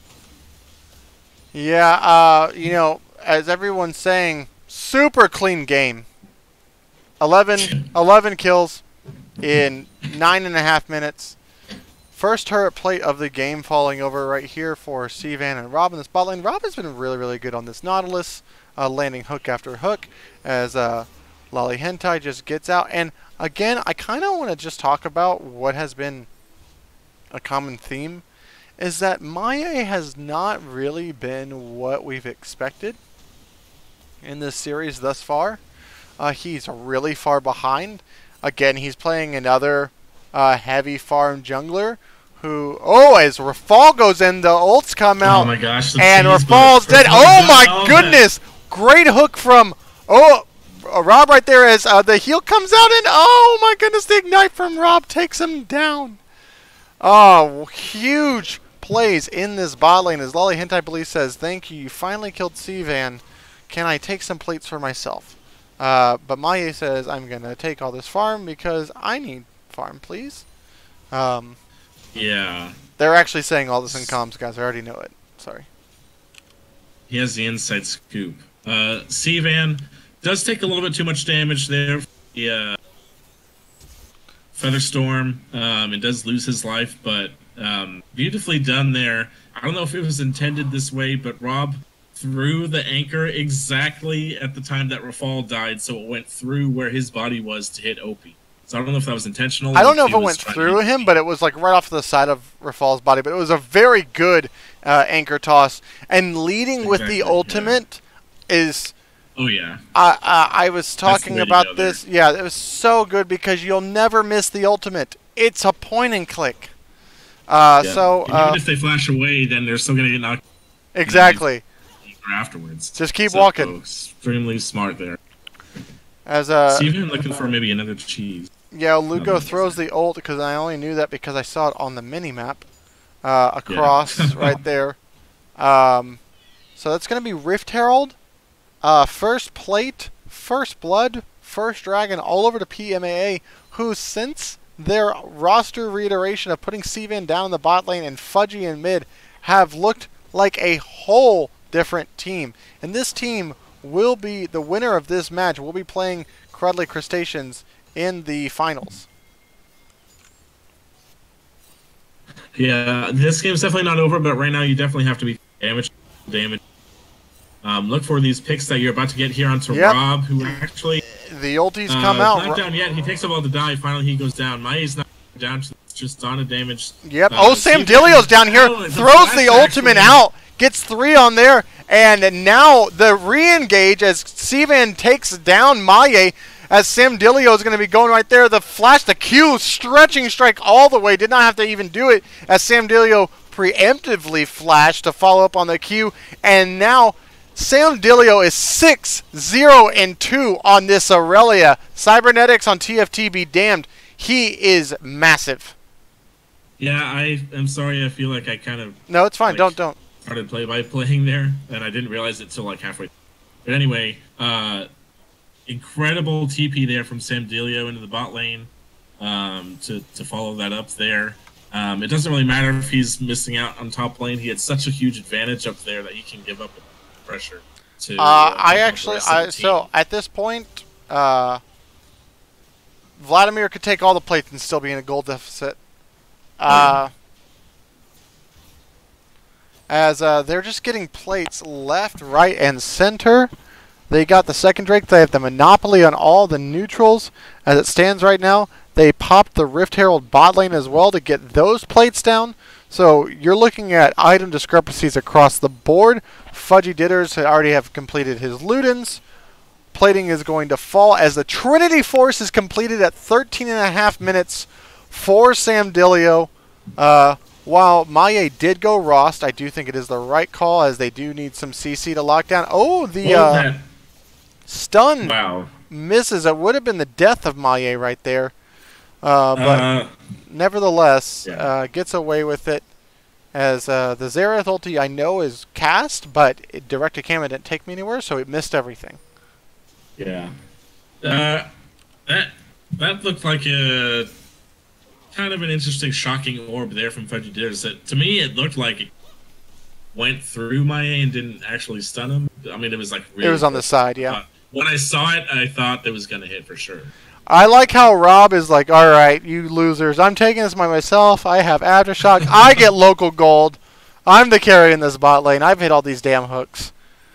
Yeah, uh, you know, as everyone's saying, super clean game. eleven, eleven kills in nine and a half minutes. First turret plate of the game falling over right here for Sivan and Rob in the spot lane. Rob has been really, really good on this Nautilus, uh, landing hook after hook as uh, Lolly Hentai just gets out. And again, I kind of want to just talk about what has been a common theme, is that Maye has not really been what we've expected in this series thus far. Uh, he's really far behind. Again, he's playing another uh, heavy farm jungler who, oh, as Rafal goes in, the ults come out. Oh my gosh. the And cheese Rafal's boots. dead. Rafal's Oh dead. my Oh, goodness. Great hook from, oh, uh, Rob right there as uh, the heal comes out. And oh my goodness, the ignite from Rob takes him down. Oh, huge plays in this bot lane as Lolly Hentai Police says, thank you, you finally killed Sivan. Can I take some plates for myself? Uh, but Maye says, I'm going to take all this farm because I need farm, please. Um, Yeah. they're actually saying all this in comms, guys. I already know it. Sorry. He has the inside scoop. Uh, Sivan does take a little bit too much damage there. Yeah. Featherstorm, um, and does lose his life, but um, beautifully done there. I don't know if it was intended this way, but Rob threw the anchor exactly at the time that Rafal died, so it went through where his body was to hit O P. So I don't know if that was intentional. I don't know if he it was went trying through to- him, but it was like right off the side of Rafal's body. But it was a very good uh, anchor toss. And leading with Exactly, the yeah. ultimate is... Oh, yeah. I I I was talking way to about go there. this. Yeah, it was so good because you'll never miss the ultimate. It's a point and click. Uh, Yeah. So, And uh, even if they flash away, then they're still going to get knocked exactly. afterwards. Just keep So, walking. Extremely smart there. As uh, Steven looking for maybe another cheese. Yeah, Lugo Nothing throws the ult because I only knew that because I saw it on the mini map uh, across Yeah. right there. Um, so that's going to be Rift Herald, uh, first plate, first blood, first dragon, all over to P M A A, who since their roster reiteration of putting Sivan down in the bot lane and Fudgy in mid have looked like a whole different team. And this team will be the winner of this match. Will be playing Crudley Crustaceans in the finals. Yeah, this game's definitely not over, but right now you definitely have to be damage. Damage. Um, look for these picks that you're about to get here onto Yep. Rob, who actually The ulties uh, come out. not down yet. He takes a while to die. Finally, he goes down. Maya's not down. She's just on a damage. Yep. Uh, oh, Sam Steven- Dilio's down here. Oh, it's a Throws the flashback ultimate from him. out. Gets three on there. And now the re-engage as Sivan takes down Maye. As Sam Dilio is going to be going right there. The flash, the Q, stretching strike all the way. Did not have to even do it. As Sam Dilio preemptively flashed to follow up on the Q. And now Sam Dilio is six zero and two on this Aurelia. Cybernetics on T F T be damned. He is massive. Yeah, I am sorry. I feel like I kind of No, it's fine. Like- don't, don't. started play by playing there, and I didn't realize it till like halfway. But anyway, uh, incredible T P there from Sam Dilio into the bot lane um, to to follow that up there. Um, it doesn't really matter if he's missing out on top lane. He had such a huge advantage up there that he can give up pressure. To Uh, uh, I the actually, rest of I the team. so at this point, uh, Vladimir could take all the plates and still be in a gold deficit. Uh, as uh, they're just getting plates left, right, and center. They got the second Drake. They have the monopoly on all the neutrals as it stands right now. They popped the Rift Herald bot lane as well to get those plates down. So you're looking at item discrepancies across the board. Fudgy Ditters already have completed his Ludens. Plating is going to fall as the Trinity Force is completed at thirteen and a half minutes for Sam Dilio. Uh, while Maye did go Rost, I do think it is the right call as they do need some C C to lock down. Oh, the What was uh, that? stun Wow. misses. It would have been the death of Maye right there. Uh, but Uh, nevertheless, Yeah. uh, gets away with it. As uh, the Xerath ulti I know is cast, but it, direct to camera didn't take me anywhere, so it missed everything. Yeah. Uh, that that looked like a kind of an interesting, shocking orb there from Fudgy Ditters. That to me, it looked like it went through Maye and didn't actually stun him. I mean, it was like really It was on the close. side, yeah. Uh, when I saw it, I thought it was going to hit for sure. I like how Rob is like, all right, you losers, I'm taking this by myself. I have Aftershock. I get local gold. I'm the carry in this bot lane. I've hit all these damn hooks.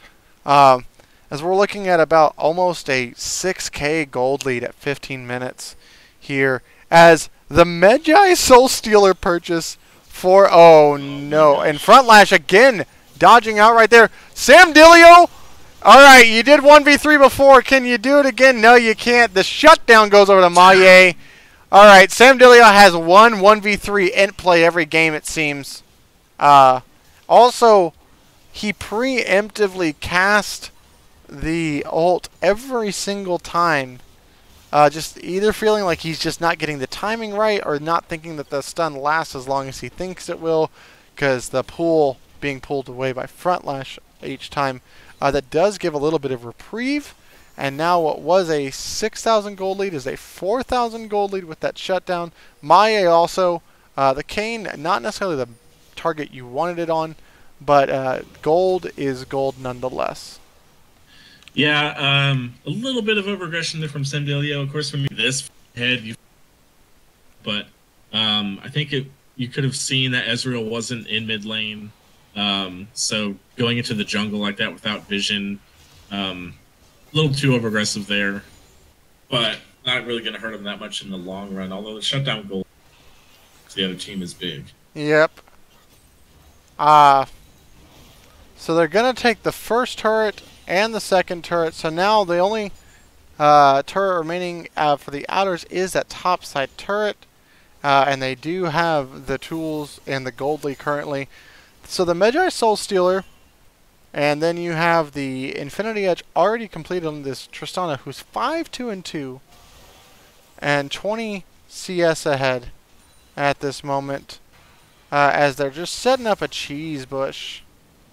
Um, as we're looking at about almost a six K gold lead at fifteen minutes here. As the Medjai Soul Stealer purchase for, oh no, and Front Lash again dodging out right there. Sam Dilio! All right, you did one v three before. Can you do it again? No, you can't. The shutdown goes over to Maye. All right, Sam Dilio has one one v three int play every game, it seems. Uh, also, he preemptively cast the ult every single time. Uh, just either feeling like he's just not getting the timing right or not thinking that the stun lasts as long as he thinks it will. because the pool being pulled away by Front Lash each time. Uh, that does give a little bit of reprieve. And now what was a six thousand gold lead is a four thousand gold lead with that shutdown. Maie also, uh, the Kayn, not necessarily the target you wanted it on, but uh, gold is gold nonetheless. Yeah, um, a little bit of overaggression there from Samdelio. Of course, from this head, you, but um, I think it you could have seen that Ezreal wasn't in mid lane, um, so going into the jungle like that without vision, um, a little too overaggressive there, but not really going to hurt him that much in the long run. Although the shutdown goal to the other team is big. Yep. Uh, so they're going to take the first turret and the second turret. So now the only uh, turret remaining uh, for the outers is that top side turret. Uh, and they do have the tools and the gold lead currently. So the Magi Soul Stealer, and then you have the Infinity Edge already completed on this Tristana, who's five two and two and twenty C S ahead at this moment, uh, as they're just setting up a cheese bush.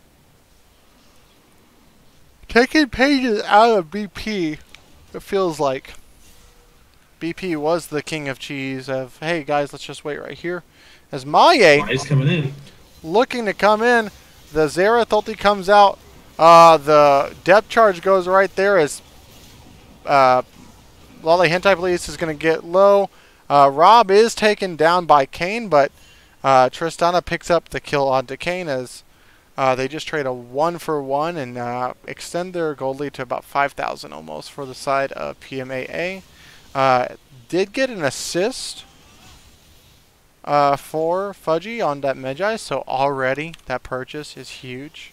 Taking pages out of B P, it feels like. B P was the king of cheese of, hey guys, let's just wait right here. As Maie Mai's coming in. looking to come in, the Xerath ulti comes out. Uh, the depth charge goes right there as uh, Lolly Hentai Police is going to get low. Uh, Rob is taken down by Kayn, but uh, Tristana picks up the kill onto Kayn as uh, they just trade a one for one and uh, extend their gold lead to about five thousand almost for the side of P M A A. Uh, did get an assist uh, for Fudgy on that Magi, so already that purchase is huge.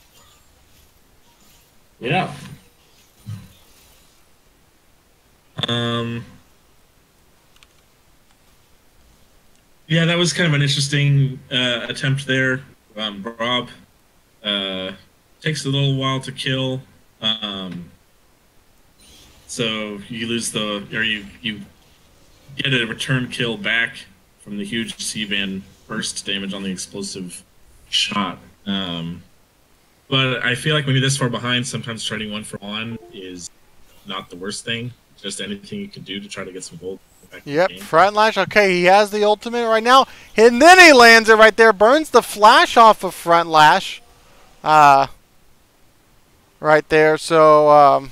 Yeah. Um. Yeah, that was kind of an interesting uh, attempt there. Um, Rob uh, takes a little while to kill. Um, So you lose the, or you you get a return kill back from the huge C-Band burst damage on the explosive shot. Um, but I feel like when you're this far behind, sometimes trading one for one is not the worst thing. Just anything you can do to try to get some gold back in the Yep, game. Front Lash. Okay, he has the ultimate right now, and then he lands it right there. Burns the flash off of Front Lash, uh, right there. So um,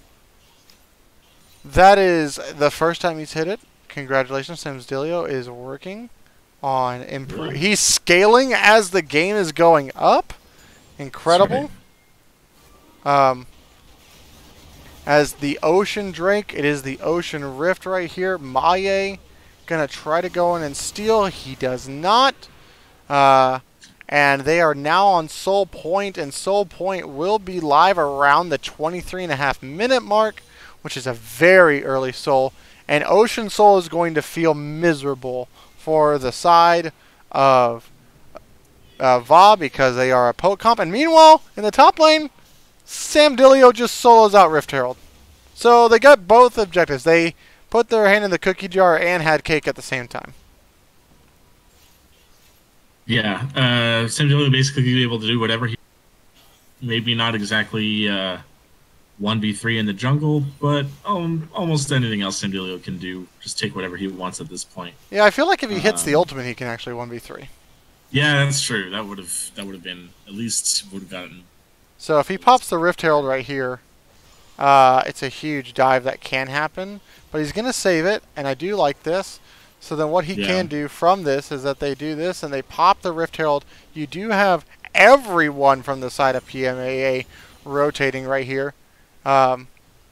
that is the first time he's hit it. Congratulations, Samdelio is working on improve. Yeah. He's scaling as the game is going up. Incredible. Um, as the Ocean Drake, it is the Ocean Rift right here. Maie gonna try to go in and steal. He does not. Uh, and they are now on Soul Point, and Soul Point will be live around the twenty-three and a half minute mark, which is a very early Soul. And Ocean Soul is going to feel miserable for the side of uh, Va because they are a poke comp. And meanwhile, in the top lane, Samdelio just solos out Rift Herald. So they got both objectives. They put their hand in the cookie jar and had cake at the same time. Yeah, uh, Samdelio basically be able to do whatever he. Maybe not exactly uh, one v three in the jungle, but um, almost anything else Samdelio can do. Just take whatever he wants at this point. Yeah, I feel like if he hits Um, the ultimate, he can actually one v three. Yeah, that's true. That would have that would have been at least would have gotten. So if he pops the Rift Herald right here, uh, it's a huge dive that can happen. But he's going to save it, and I do like this. So then what he Yeah. can do from this is that they do this, and they pop the Rift Herald. You do have everyone from the side of P M A A rotating right here. Um,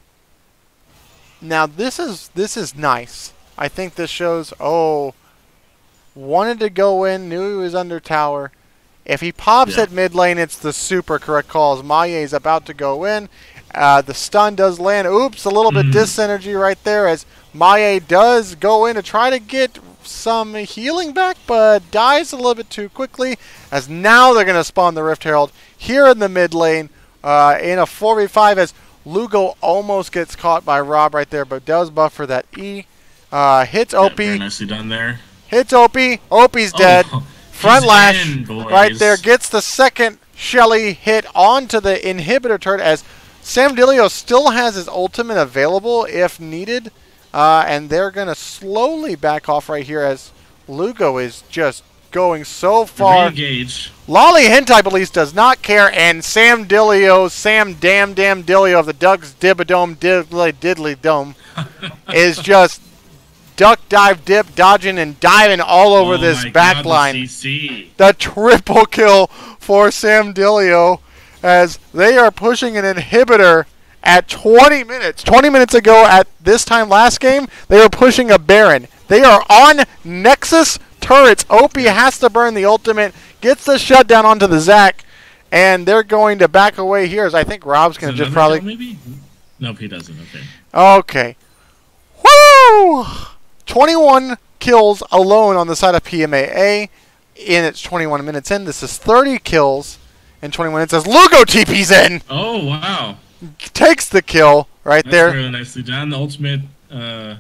now this is this is nice. I think this shows, oh, wanted to go in, knew he was under tower. If he pops Yeah. at mid lane, it's the super correct call. As Maie is about to go in, uh, the stun does land. Oops, a little bit Mhm. dis-synergy right there as Maie does go in to try to get some healing back, but dies a little bit too quickly. As now they're going to spawn the Rift Herald here in the mid lane uh, in a four v five as Lugo almost gets caught by Rob right there, but does buffer that E. Uh, hits Yeah, O P. very nicely done there. Hits Opie. Opie's dead. Oh, Front He's lash in, boys. right there gets the second Shelly hit onto the inhibitor turret as Sam Dilio still has his ultimate available if needed. Uh, and they're going to slowly back off right here as Lugo is just going so far. Re-engage. Lolly Hentai Police does not care, and Sam Dilio, Sam Damn Damn Dilio of the Doug's Dibadome Diddly Diddly Dome is just duck, dive, dip, dodging, and diving all over Oh this my back God, line. the C C. The triple kill for Sam Dilio as they are pushing an inhibitor at twenty minutes. twenty minutes ago at this time last game, they were pushing a Baron. They are on Nexus turrets. Opie has to burn the ultimate, gets the shutdown onto the Zac, and they're going to back away here as I think Rob's going to just probably... Kill, maybe? Nope, he doesn't. Okay. Okay. Woo! twenty-one kills alone on the side of P M A A in its twenty-one minutes in. This is thirty kills in twenty-one minutes as Lugo T P's in. Oh, wow. Takes the kill right That's there. really nicely done. The ultimate... Uh,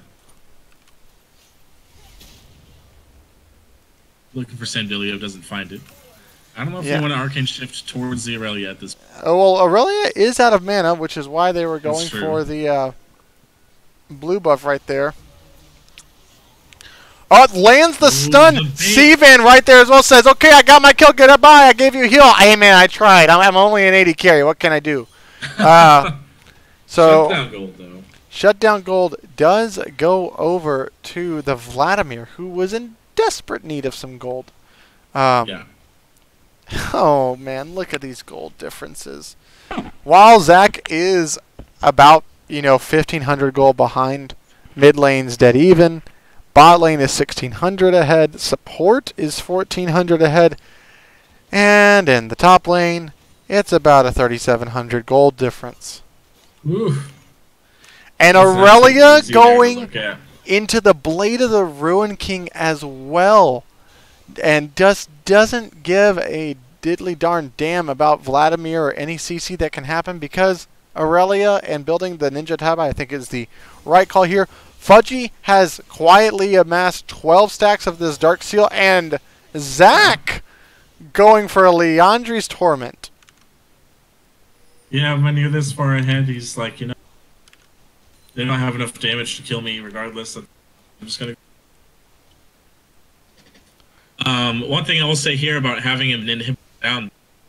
looking for Sandilio, doesn't find it. I don't know if Yeah. you want to arcane shift towards the Aurelia at this point. Oh, well, Aurelia is out of mana, which is why they were That's going true. for the uh, blue buff right there. Oh, it lands the Ooh, stun. the bait. Sivan right there as well says, okay, I got my kill. Goodbye. I gave you a heal. Hey, man, I tried. I'm, I'm only an eighty carry. What can I do? Uh, so, Shutdown gold, though. Shutdown Gold does go over to the Vladimir, who was in desperate need of some gold. Um, Yeah. Oh, man, look at these gold differences. While Zac is about, you know, fifteen hundred gold behind, mid lane's dead even, bot lane is sixteen hundred ahead, support is fourteen hundred ahead, and in the top lane, it's about a thirty-seven hundred gold difference. Ooh. And That's Aurelia actually easy there to going look at. into the Blade of the Ruin King as well, and just doesn't give a diddly darn damn about Vladimir or any C C that can happen because Aurelia and building the Ninja Tab I think is the right call here. Fudgy has quietly amassed twelve stacks of this Dark Seal, and Zac going for a Leandri's Torment. Yeah, when you're this far ahead, he's like, you know, they don't have enough damage to kill me regardless. I'm just gonna... Um, one thing I will say here about having him inhibit down,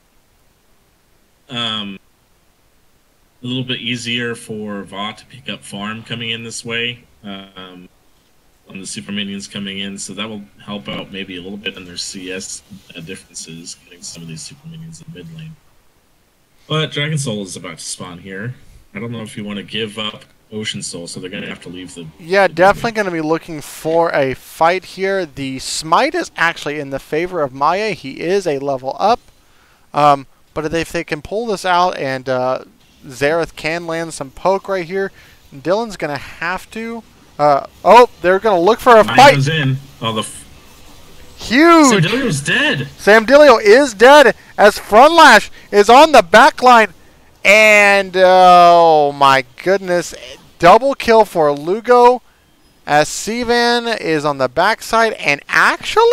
um, a little bit easier for Va to pick up farm coming in this way, um, on the super minions coming in, so that will help out maybe a little bit in their C S uh, differences, getting some of these super minions in mid lane. But Dragon Soul is about to spawn here. I don't know if you want to give up Ocean Soul, so they're going to have to leave the... Yeah, definitely going to be looking for a fight here. The Smite is actually in the favor of Maya. He is a level up. Um, but if they can pull this out and uh, Xerath can land some poke right here, Dylan's going to have to... Uh, oh, they're going to look for a Mine fight. goes in. Oh, the... F- Huge! Sandilio's dead! Sam Dilio is dead as Frontlash is on the back line. And, uh, oh my goodness, double kill for Lugo as Sivan is on the backside. And actually,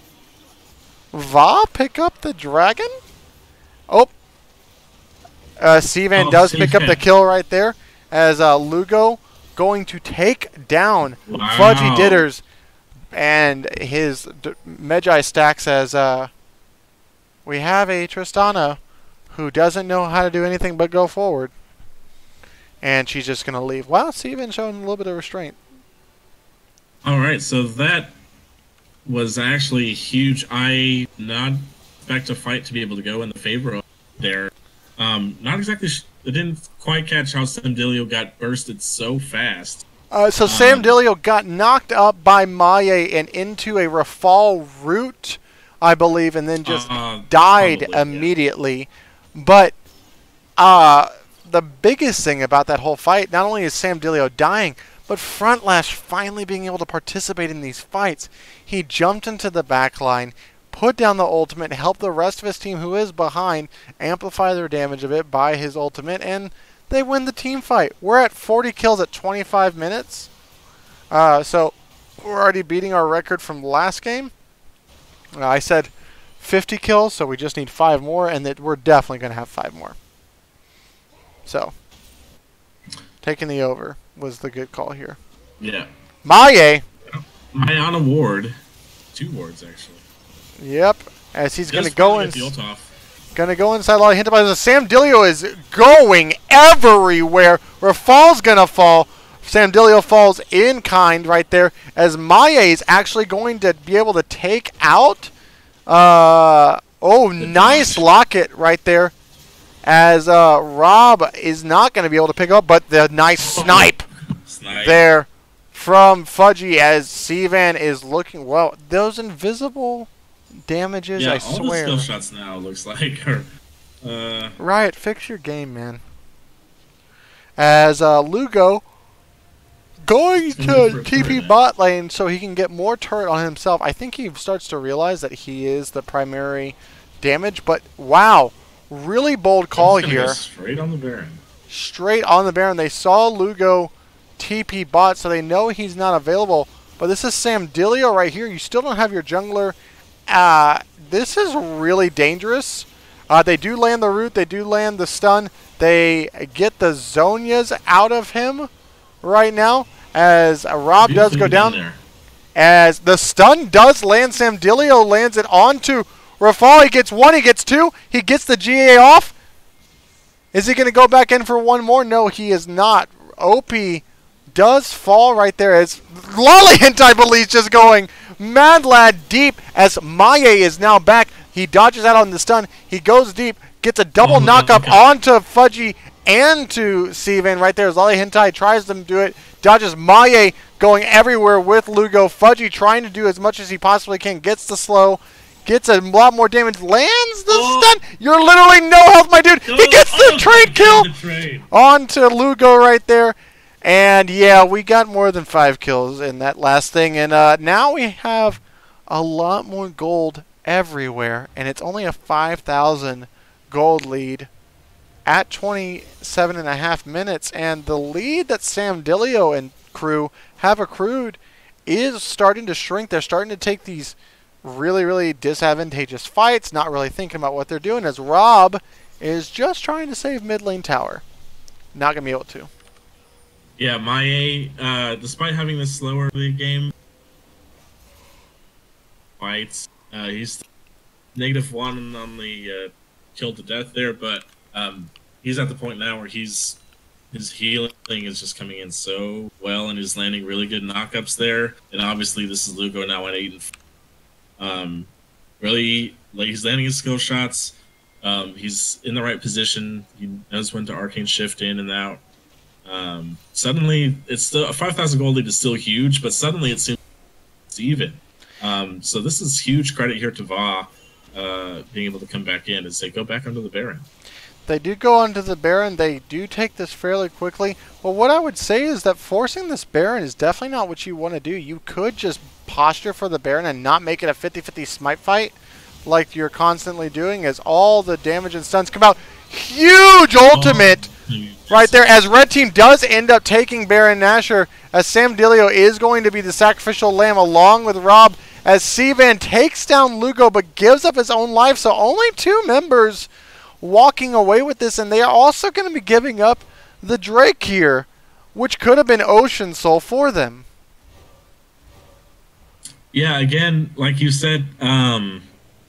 Va pick up the dragon? Oh, uh, Sivan Oh, does pick up the Sivan. kill right there as uh, Lugo going to take down Wow. Fudgy Ditters. And his D- Magi stacks as uh, we have a Tristana who doesn't know how to do anything but go forward. And she's just going to leave. Wow, Steven showing a little bit of restraint. Alright, so that was actually huge. I not expect a fight to be able to go in the favor of there. Um, not exactly... Sh- I didn't quite catch how Sandilio got bursted so fast. Uh, so Sam Um, Dilio got knocked up by Maye and into a Rafal root, I believe, and then just Uh, died probably, yeah. immediately. But uh, the biggest thing about that whole fight, not only is Sam Dilio dying, but Frontlash finally being able to participate in these fights. He jumped into the back line, put down the ultimate, helped the rest of his team who is behind amplify their damage of it by his ultimate, and they win the team fight. We're at forty kills at twenty-five minutes. Uh, so we're already beating our record from last game. Uh, I said fifty kills, so we just need five more, and that we're definitely going to have five more. So, taking the over was the good call here. Yeah. Maye. Mayana Ward. Two wards, actually. Yep. As he's going to Just go finally in. get the ult off. Going to go inside Lolly Hentai, but Sam Dilio is going everywhere. Rafal's going to fall. Sam Dilio falls in kind right there, as Maye is actually going to be able to take out. Uh, oh, nice locket right there, as uh, Rob is not going to be able to pick up, but the nice snipe, Snipe. there from Fudgy, as Sivan is looking, well, those invisible damages, Yeah, I all swear. the skill shots now looks like are. Uh, Riot, fix your game, man. As uh, Lugo going to T P bot lane so he can get more turret on himself. I think he starts to realize that he is the primary damage, but wow, really bold call he's gonna go here. Straight on the Baron. Straight on the Baron. They saw Lugo T P bot, so they know he's not available. But this is Sam Dilio right here. You still don't have your jungler. Uh, this is really dangerous. Uh, they do land the root. They do land the stun. They get the Zonias out of him right now, as uh, Rob does go down. There. As the stun does land, Sam Dilio lands it onto Rafal. He gets one. He gets two. He gets the G A off. Is he going to go back in for one more? No, he is not. O P does fall right there, as Lolly Hentai believes just going Mad Lad deep, as Maye is now back. He dodges out on the stun. He goes deep, gets a double Oh, knock-up okay. onto Fudgy and to Sivan right there, as Lolly Hentai tries to do it. Dodges Maye going everywhere with Lugo. Fudgy trying to do as much as he possibly can. Gets the slow. Gets a lot more damage. Lands the Oh. stun. You're literally no health, my dude. He gets the Oh, trade kill the trade. onto Lugo right there. And yeah, we got more than five kills in that last thing. And uh, now we have a lot more gold everywhere. And it's only a five thousand gold lead at twenty-seven and a half minutes. And the lead that Sam Dilio and crew have accrued is starting to shrink. They're starting to take these really, really disadvantageous fights, not really thinking about what they're doing, as Rob is just trying to save mid lane tower. Not going to be able to. Yeah, Maye, uh, despite having this slower league game fights, uh, he's negative one on the uh, killed to death there, but um, he's at the point now where he's his healing is just coming in so well, and he's landing really good knockups there. And obviously, this is Lugo now at eight and four. Um, really, like he's landing his skill shots. Um, he's in the right position. He knows when to arcane shift in and out. Um, suddenly, it's still a five thousand gold lead is still huge, but suddenly it seems it's even. Um, so this is huge credit here to Va uh, being able to come back in as they go back under the Baron. They do go onto the Baron. They do take this fairly quickly. But what I would say is that forcing this Baron is definitely not what you want to do. You could just posture for the Baron and not make it a fifty fifty smite fight like you're constantly doing, as all the damage and stuns come out. Huge ultimate Oh, right there, as Red Team does end up taking Baron Nashor, as Sam Dilio is going to be the sacrificial lamb along with Rob, as Sivan takes down Lugo but gives up his own life. So only two members walking away with this, and they are also going to be giving up the Drake here, which could have been Ocean Soul for them. Yeah, again, like you said, um,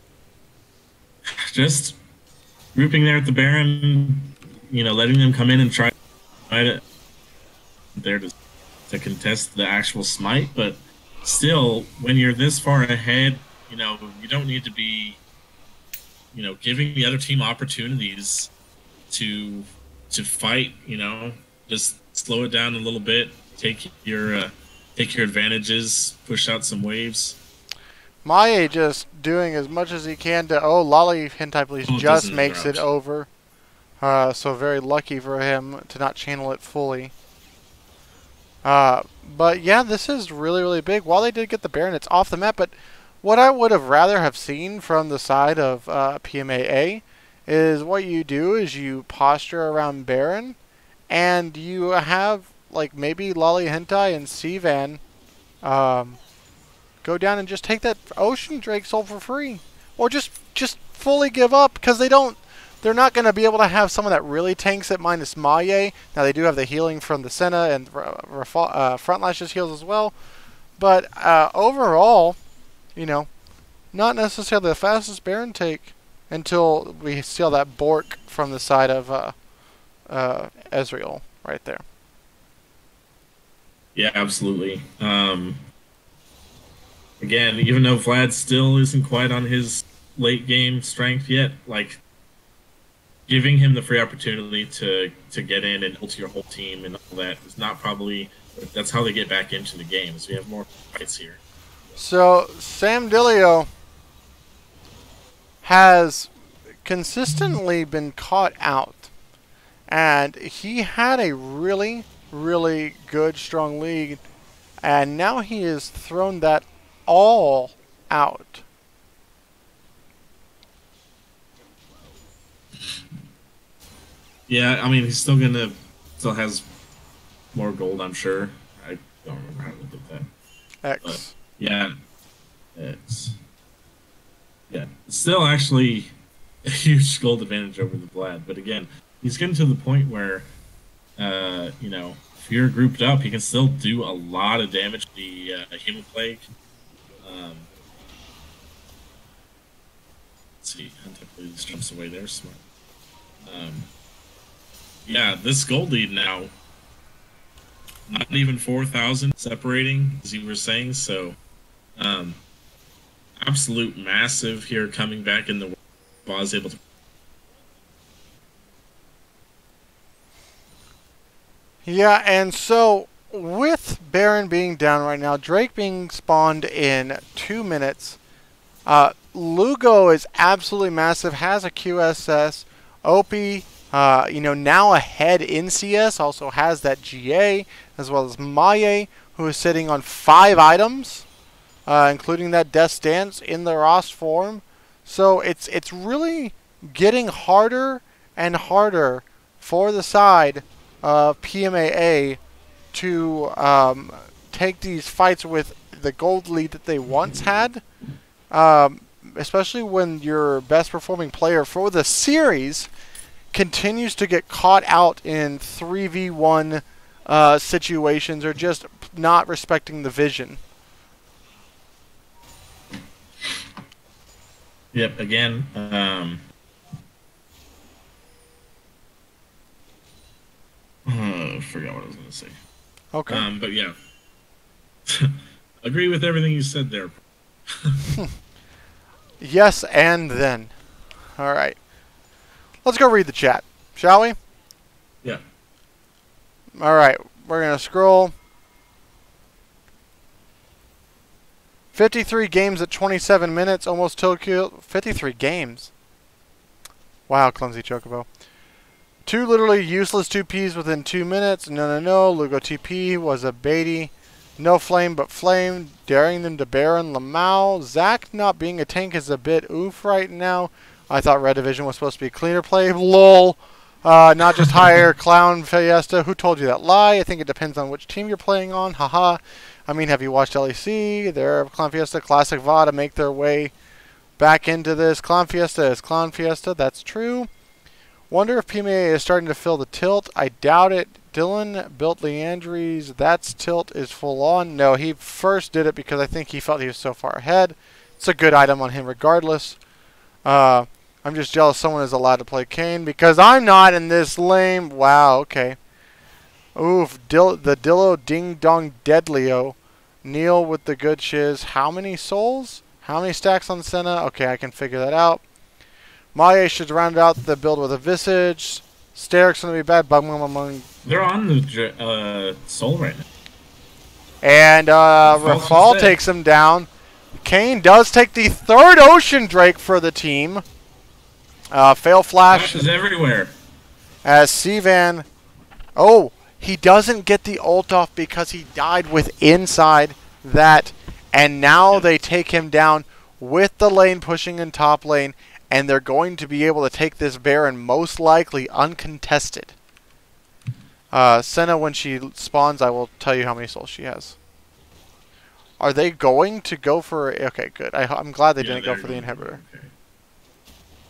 just grouping there at the Baron, you know, letting them come in and try, try to there to, to contest the actual smite. But still, when you're this far ahead, you know, you don't need to be, you know, giving the other team opportunities to to fight. You know, just slow it down a little bit, take your uh, take your advantages, push out some waves. Maye just doing as much as he can to, oh, Lolly Hentai Please Oh, just doesn't makes it interrupt. over. Uh, so very lucky for him to not channel it fully. Uh, but yeah, this is really, really big. While they did get the Baron, it's off the map, but what I would have rather have seen from the side of uh, P M A A is what you do is you posture around Baron, and you have like maybe Lolly Hentai and Sivan um, go down and just take that Ocean Drake Soul for free, or just just fully give up because they don't. They're not going to be able to have someone that really tanks it minus Maye. Now they do have the healing from the Senna and uh, Front Lashes heals as well. But uh, overall, you know, not necessarily the fastest Baron take until we steal that Bork from the side of uh, uh, Ezreal right there. Yeah, absolutely. Um, again, even though Vlad still isn't quite on his late game strength yet, like giving him the free opportunity to to get in and ult your whole team and all that is not probably that's how they get back into the game. So we have more fights here. So Samdilio has consistently been caught out, and he had a really, really good, strong lead, and now he has thrown that all out. Yeah, I mean, he's still gonna, still has more gold, I'm sure. I don't remember how to look at that. X. But yeah, it's, yeah, it's still actually a huge gold advantage over the Vlad. But again, he's getting to the point where, uh, you know, if you're grouped up, he can still do a lot of damage to the uh, Human Plague. Um, let's see, hopefully this jumps away there, smart. Um, Yeah, this gold lead now, not even four thousand separating, as you were saying, so um, absolute massive here coming back in the world. Was able to. Yeah, and so with Baron being down right now, Drake being spawned in two minutes, uh, Lugo is absolutely massive, has a Q S S, Opie, Uh, you know, now ahead in C S, also has that G A, as well as Maye, who is sitting on five items, uh, including that Death Dance in the Rost form. So it's it's really getting harder and harder for the side of P M A A to um, take these fights with the gold lead that they once had, um, especially when your best performing player for the series continues to get caught out in three v one uh, situations or just not respecting the vision. Yep, again, um, I forgot what I was going to say. Okay. Um, but yeah, agree with everything you said there. Yes, and then. All right. Let's go read the chat, shall we? Yeah. All right, we're going to scroll. fifty-three games at twenty-seven minutes, almost Tokyo. fifty-three games. Wow, clumsy Chocobo. Two literally useless two Ps within two minutes. No, no, no. Lugo T P was a baity. No flame but flame. Daring them to Baron Lamau. Zac not being a tank is a bit oof right now. I thought Red Division was supposed to be cleaner play. Lol. Uh, not just higher Clown Fiesta. Who told you that lie? I think it depends on which team you're playing on. Haha. I mean, have you watched L E C? There, Clown Fiesta, Classic Vada make their way back into this. Clown Fiesta is Clown Fiesta. That's true. Wonder if P M A is starting to feel the tilt. I doubt it. Dylan built Leandries. That's tilt is full on. No, he first did it because I think he felt he was so far ahead. It's a good item on him regardless. Uh... I'm just jealous someone is allowed to play Kayn because I'm not in this lame. Wow, okay. Oof, Dil the Dillo Ding Dong Deadlyo. Neil with the good shiz. How many souls? How many stacks on Senna? Okay, I can figure that out. Maye should round out the build with a Visage. Steric's going to be bad. Bum, bum, bum, bum. They're on the uh, soul right now. And uh, Rafal takes him down. Kayn does take the third Ocean Drake for the team. Uh, fail flash. Flash is everywhere. As Sivan. Oh, he doesn't get the ult off because he died with inside that. And now yep. they take him down with the lane pushing in top lane. And they're going to be able to take this Baron most likely uncontested. Uh, Senna, when she spawns, I will tell you how many souls she has. Are they going to go for... Okay, good. I, I'm glad they yeah, didn't go for the inhibitor. Okay.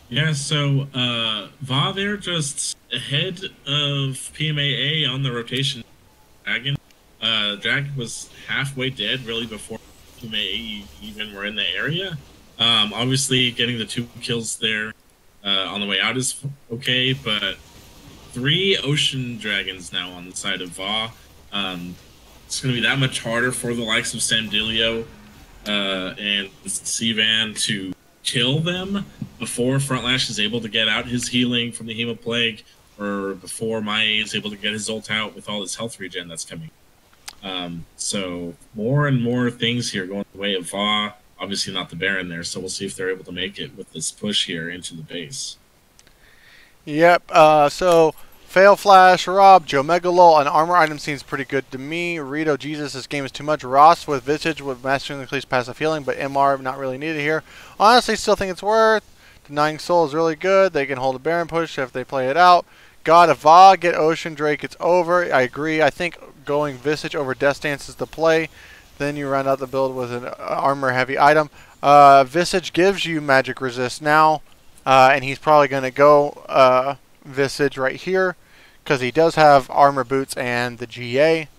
Yeah, so uh, Va, they're just ahead of P M A A on the rotation. Dragon. Uh, Dragon was halfway dead really before P M A A even were in the area. Um, obviously, getting the two kills there uh, on the way out is okay, but three Ocean Dragons now on the side of Va. Um, it's going to be that much harder for the likes of Samdilio uh, and Sivan to kill them before Frontlash is able to get out his healing from the Hema Plague, or before Mai is able to get his ult out with all his health regen that's coming. Um, so more and more things here going the way of Va. Obviously not the Baron there, so we'll see if they're able to make it with this push here into the base. Yep. Uh, so Fail Flash, Rob, Joe Megalol, and armor item seems pretty good to me. Rito, Jesus, this game is too much. Ross with Visage with Mastering the Cleave's passive healing, but M R not really needed here. Honestly, still think it's worth. Denying Soul is really good. They can hold a Baron push if they play it out. God of Va, get Ocean Drake, it's over. I agree. I think going Visage over Death Dance is the play. Then you round out the build with an armor heavy item. Uh, Visage gives you magic resist now, uh, and he's probably going to go uh, Visage right here because he does have armor boots and the G A.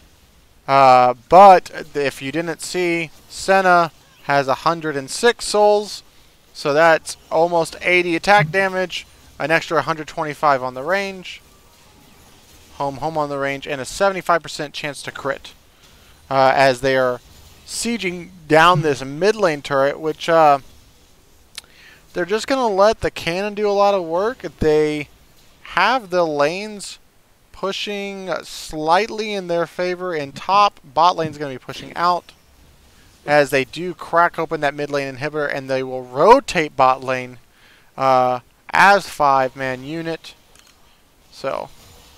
Uh, but if you didn't see, Senna has one hundred six souls, so that's almost eighty attack damage, an extra one hundred twenty-five on the range, home home on the range, and a seventy-five percent chance to crit. Uh, as they are sieging down this mid lane turret, which uh, they're just going to let the cannon do a lot of work. They have the lanes pushing slightly in their favor in top. Bot lane's going to be pushing out as they do crack open that mid lane inhibitor, and they will rotate bot lane uh, as five-man unit. So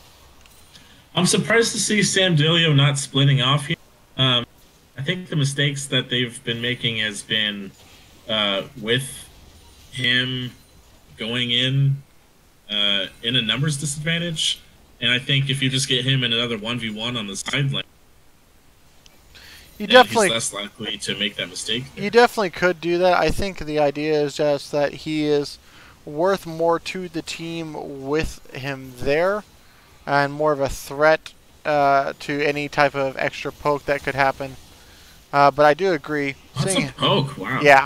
I'm surprised to see Samdilio not splitting off here. Um, I think the mistakes that they've been making has been uh, with him going in uh, in a numbers disadvantage, and I think if you just get him in another one v one on the sideline, you definitely he's less likely to make that mistake there. You definitely could do that. I think the idea is just that he is worth more to the team with him there, and more of a threat Uh, to any type of extra poke that could happen. Uh, but I do agree. That's Seeing, a poke, wow. Yeah.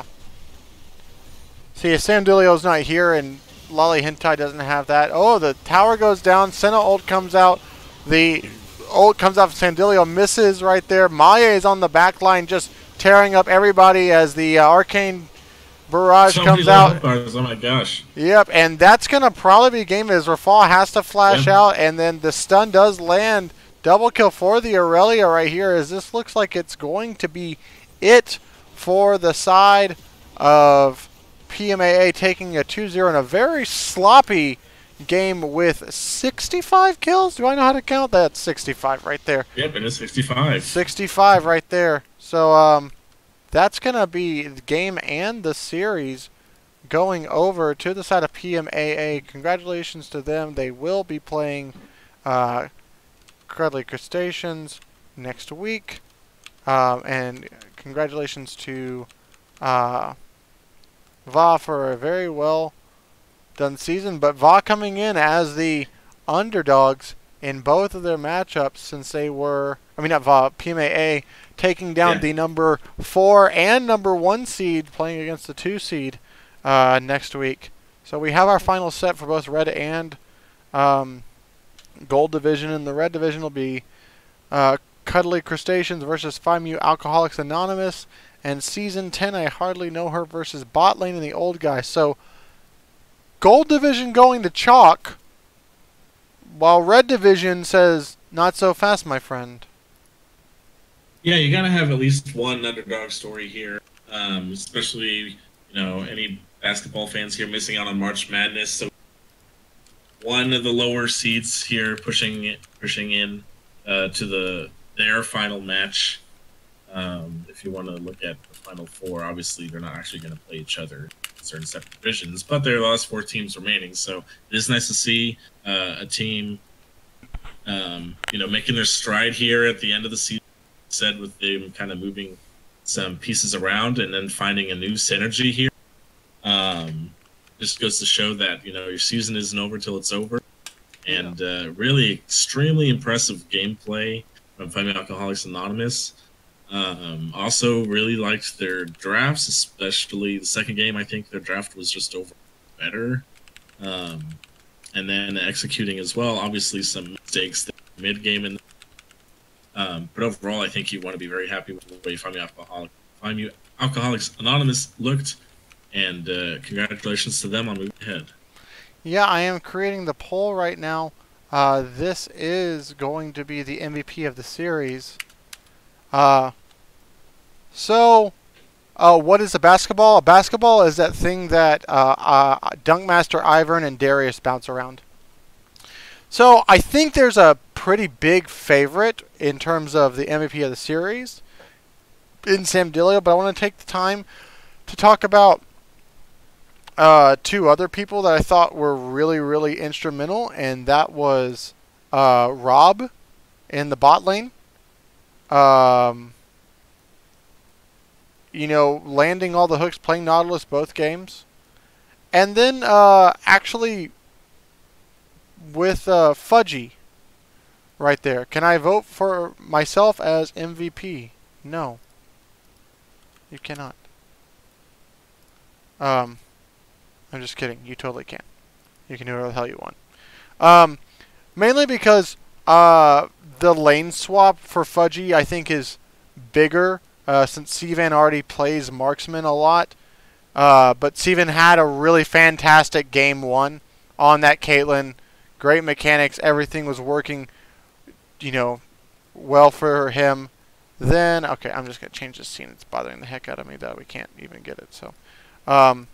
See, if Samdilio's not here and Lolly Hentai doesn't have that. Oh, the tower goes down. Senna ult comes out. The ult comes out from Samdilio. Misses right there. Maya is on the back line just tearing up everybody as the uh, Arcane Barrage So comes many out. bars, oh my gosh. Yep, and that's going to probably be a game as Rafal has to flash Yep. out, and then the stun does land. Double kill for the Aurelia right here, as this looks like it's going to be it for the side of P M A A, taking a two zero in a very sloppy game with sixty-five kills. Do I know how to count? That's sixty-five right there. Yep, it is sixty-five. sixty-five right there. So um, that's going to be the game and the series going over to the side of P M A A. Congratulations to them. They will be playing uh, Cuddly Crustaceans next week. Um, and congratulations to uh, Va for a very well done season. But Va coming in as the underdogs in both of their matchups, since they were, I mean not Va, P M A A taking down Yeah. the number four and number one seed, playing against the two seed uh, next week. So we have our final set for both red and um, gold division. In the red division will be uh, Cuddly Crustaceans versus FiMu Alcoholics Anonymous, and Season ten, I Hardly Know Her versus Bot Lane and the Old Guy. So gold division going to chalk, while red division says not so fast, my friend. Yeah, you gotta have at least one underdog story here, um, especially, you know, any basketball fans here missing out on March Madness. So one of the lower seeds here pushing it, pushing in uh, to the their final match. Um, if you want to look at the final four, obviously they're not actually going to play each other in certain separate divisions, but there are the last four teams remaining. So it is nice to see uh, a team, um, you know, making their stride here at the end of the season. Said with them kind of moving some pieces around and then finding a new synergy here. Um, just goes to show that, you know, your season isn't over till it's over. And uh, really extremely impressive gameplay from Fighting Alcoholics Anonymous. Um, also really liked their drafts, especially the second game. I think their draft was just over better. Um, and then executing as well. Obviously some mistakes mid game, and um, but overall, I think you want to be very happy with the way Fighting Alcoholics, Fighting Alcoholics Anonymous looked. And uh, congratulations to them on moving ahead. Yeah, I am creating the poll right now. Uh, this is going to be the M V P of the series. Uh, so, uh, what is a basketball? A basketball is that thing that uh, uh, Dunkmaster Ivern and Darius bounce around. So, I think there's a pretty big favorite in terms of the M V P of the series in Sam Dilio, but I want to take the time to talk about Uh, two other people that I thought were really, really instrumental, and that was uh, Rob in the bot lane. Um, you know, landing all the hooks, playing Nautilus both games. And then uh, actually with uh, Fudgy right there. Can I vote for myself as M V P? No. You cannot. Um... I'm just kidding. You totally can. You can do whatever the hell you want. Um, mainly because uh, the lane swap for Fudgy, I think, is bigger uh, since Sivan already plays marksman a lot. Uh, but Sivan had a really fantastic game one on that Caitlyn. Great mechanics. Everything was working, you know, well for him. Then, okay, I'm just going to change this scene. It's bothering the heck out of me that we can't even get it. So, um...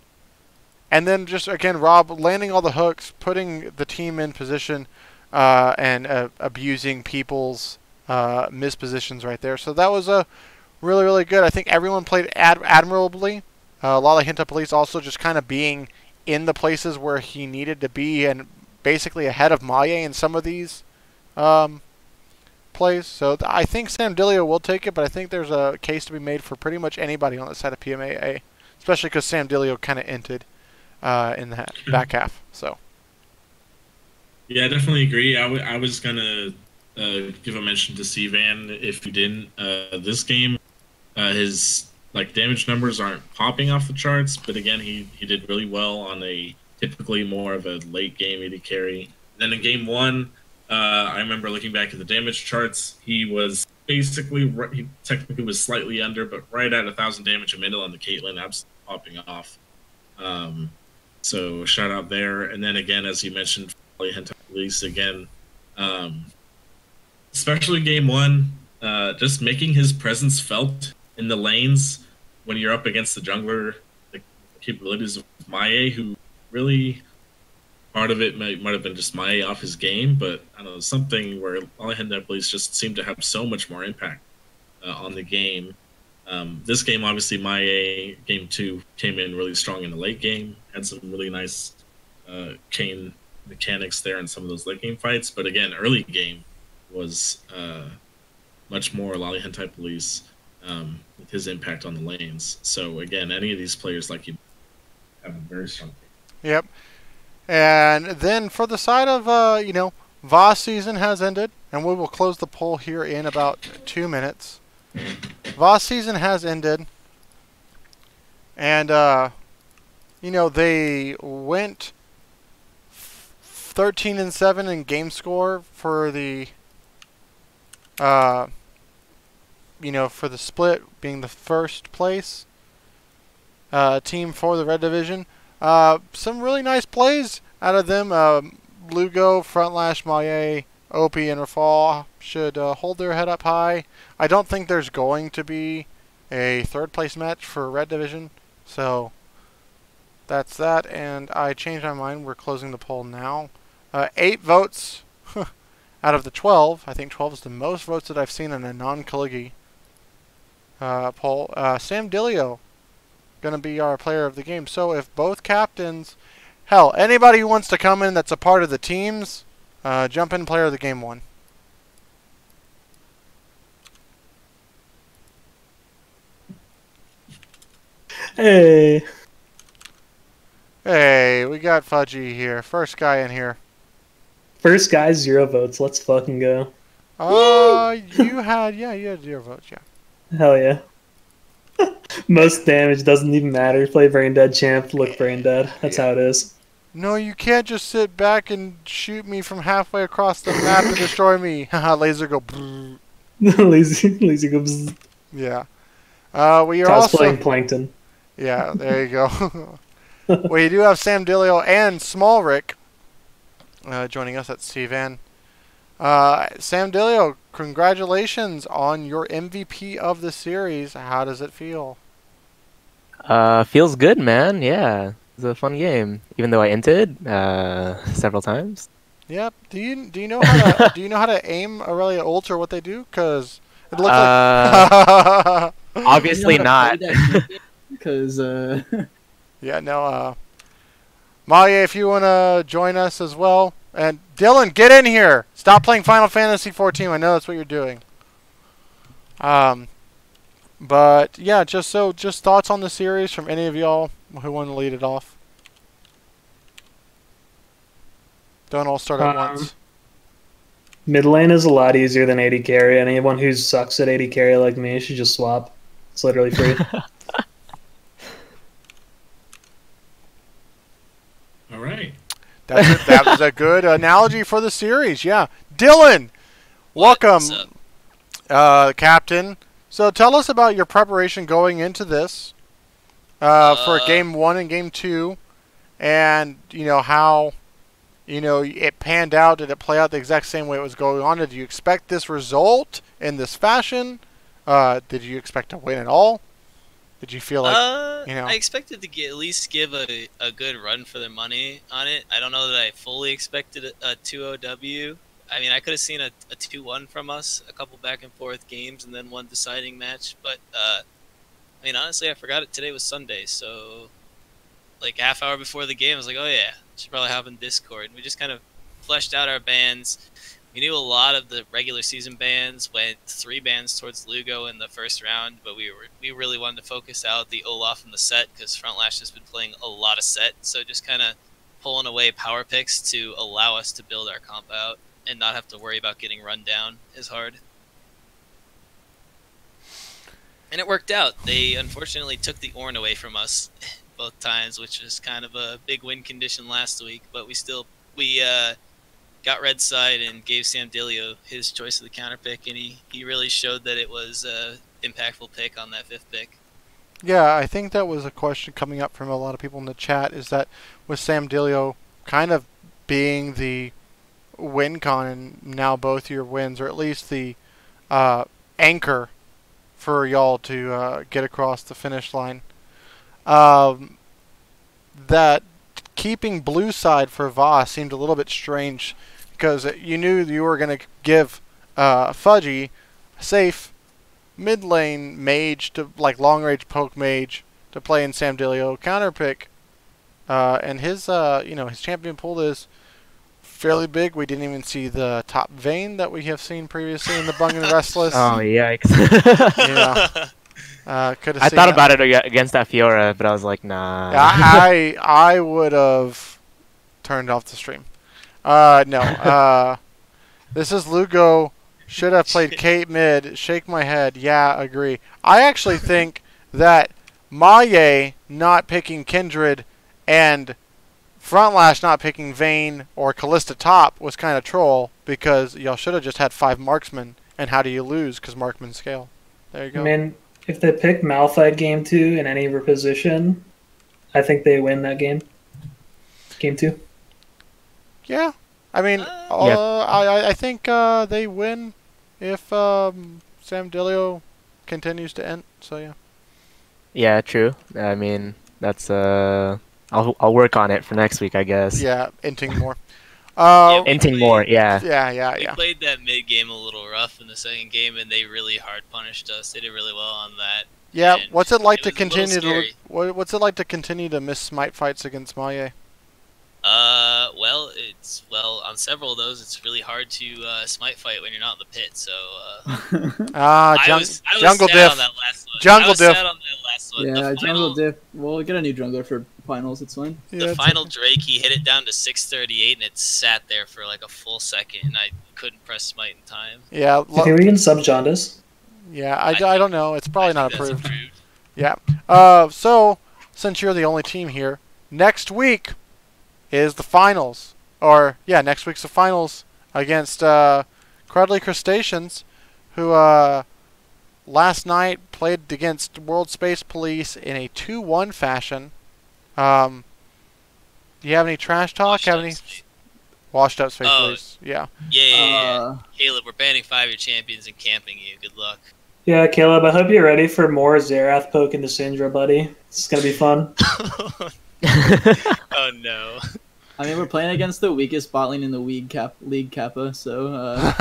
And then just, again, Rob landing all the hooks, putting the team in position, uh, and uh, abusing people's uh, mispositions right there. So that was a uh, really, really good. I think everyone played ad admirably. Uh, Lala Hinta Police also just kind of being in the places where he needed to be and basically ahead of Maye in some of these um, plays. So th I think Sam Dilio will take it, but I think there's a case to be made for pretty much anybody on the side of P M A A, especially because Sam Dilio kind of entered. Uh, in the back half, so. Yeah, I definitely agree. I, w I was gonna uh, give a mention to Sivan if you didn't. Uh, this game, uh, his like damage numbers aren't popping off the charts, but again, he he did really well on a typically more of a late game A D carry. Then in game one, uh, I remember looking back at the damage charts. He was basically he technically was slightly under, but right at a thousand damage a minute on the Caitlyn, absolutely popping off. Um, So shout out there, and then again, as you mentioned, Hentai Police again, um, especially game one, uh, just making his presence felt in the lanes when you're up against the jungler, the capabilities of Maye, who really part of it might might have been just Maye off his game, but I don't know, something where Hentai Police just seemed to have so much more impact uh, on the game. Um, this game, obviously, Maye, game two, came in really strong in the late game. Had some really nice uh, chain mechanics there in some of those late game fights. But again, early game was uh, much more Lolly Hentai Police um, with his impact on the lanes. So again, any of these players, like you, have a very strong game. Yep. And then for the side of, uh, you know, Voss season has ended. And we will close the poll here in about two minutes. Voss season has ended, and uh, you know, they went thirteen and seven in game score for the uh, you know, for the split, being the first place uh, team for the Red Division. Uh, some really nice plays out of them. Uh, Lugo, Frontlash, Maye, Opie, and Rafal should uh, hold their head up high. I don't think there's going to be a third place match for Red Division, so that's that. And I changed my mind. We're closing the poll now. Uh, eight votes out of the twelve. I think twelve is the most votes that I've seen in a non-Kaligi uh, poll. Uh, Sam Dilio going to be our player of the game. So if both captains, hell, anybody who wants to come in that's a part of the teams, uh, jump in, player of the game one. Hey. Hey, we got Fudgy here. First guy in here. First guy, zero votes. Let's fucking go. Uh, you had, yeah, you had zero votes, yeah. Hell yeah. Most damage doesn't even matter. Play Brain Dead champ, look Brain Dead. That's Yeah. how it is. No, you can't just sit back and shoot me from halfway across the map and destroy me. Haha, laser go. brrr. lazy, lazy goes. Yeah. Uh, we are Cosplaying also. Plankton. Yeah, there you go. We do have Sam Dilio and Small Rick uh, joining us at C VAN. Uh, Sam Dilio, congratulations on your M V P of the series. How does it feel? Uh, feels good, man. Yeah, it's a fun game. Even though I entered uh several times. Yep. Do you do you know how to do you know how to aim Aurelia ult or what they do? Cause it looks Uh, like. obviously not. Because uh, Yeah. No. Uh, Maya, if you wanna join us as well, and Dylan, get in here. Stop playing Final Fantasy fourteen. I know that's what you're doing. Um. But yeah, just so just thoughts on the series from any of y'all who want to lead it off. Don't all start at Um, once. Mid lane is a lot easier than A D carry. Anyone who sucks at A D carry like me should just swap. It's literally free. All right. That's a, that was a good analogy for the series. Yeah, Dylan, welcome, What's up? uh, Captain. So tell us about your preparation going into this uh, for Uh, game one and game two, and you know how you know it panned out. Did it play out the exact same way it was going on? Did you expect this result in this fashion? Uh, did you expect to win at all? Did you feel like uh, you know- I expected to get, at least give a, a good run for their money on it. I don't know that I fully expected a, a two oh W. I mean, I could have seen a, a two one from us, a couple back and forth games, and then one deciding match. But, uh, I mean, honestly, I forgot it today was Sunday, so like a half hour before the game, I was like, oh yeah, should probably hop in Discord. And we just kind of fleshed out our bans. We knew a lot of the regular season bans, went three bans towards Lugo in the first round, but we were we really wanted to focus out the Olaf and the set because Frontlash has been playing a lot of set, so just kind of pulling away power picks to allow us to build our comp out and not have to worry about getting run down as hard. And it worked out. They unfortunately took the Ornn away from us both times, which was kind of a big win condition last week, but we still we uh got red side and gave Sam Dilio his choice of the counter pick, and he, he really showed that it was a impactful pick on that fifth pick. Yeah, I think that was a question coming up from a lot of people in the chat, is that with Sam Dilio kind of being the win con and now both your wins, or at least the uh, anchor for y'all to uh, get across the finish line, um, that keeping blue side for Voss seemed a little bit strange because you knew you were going to give uh, Fudgy a safe mid lane mage to like long range poke mage to play in Sam Dilio counter pick, uh, and his uh, you know his champion pool is fairly big. We didn't even see the top vein that we have seen previously in the Bung and Restless. Oh yikes! Yeah. Uh, could have I seen thought that. about it ag- against that Fiora, but I was like, nah. I I, I would have turned off the stream. Uh, no. Uh, this is Lugo. Should have played Kate mid. Shake my head. Yeah, agree. I actually think that Maye not picking Kindred and Frontlash not picking Vayne or Callista top was kind of troll because y'all should have just had five marksmen. And how do you lose? Because marksmen scale. There you go. I mean, if they pick Malphite game two in any position, I think they win that game. Game two. Yeah, I mean, Uh, uh, Yep. I I- I think uh, they win if um, Sam Dilio continues to end. So yeah. Yeah, true. I mean, that's uh, I'll I'll work on it for next week, I guess. Yeah, inting more. Uh, Yeah, Inting more, yeah. yeah, yeah, We yeah. played that mid game a little rough in the second game, and they really hard punished us. They did really well on that. Yeah, and what's it like it to was a little continue to scary. what, what's it like to continue to miss smite fights against Maye? Uh, Uh, well, it's well on several of those. It's really hard to uh, smite fight when you're not in the pit. So uh, Ah, I jung- was I was jungle sad diff. on that last one. Jungle I was diff. sad on that last one. yeah, the jungle final, diff. We'll get a new jungler for finals. It's fine. Yeah, the it's final Drake, he hit it down to six thirty-eight, and it sat there for like a full second, and I couldn't press smite in time. Yeah, Do you think we can sub Jaundice? yeah. I, I I don't know. It's probably I not think that's approved. Yeah. Uh, so since you're the only team here, next week is the finals, or yeah, next week's the finals against uh, Crudley Crustaceans, who uh, last night played against World Space Police in a two one fashion. Um, do you have any trash talk? Washed have up any Space- washed up Space Oh. Police? Yeah. Yeah, yeah, yeah. Uh, Caleb, we're banning five of your champions and camping you. Good luck. Yeah, Caleb, I hope you're ready for more Zerath poking the Syndra, buddy. It's gonna be fun. Oh no. I mean, we're playing against the weakest bot lane in the league, cap league Kappa. So uh,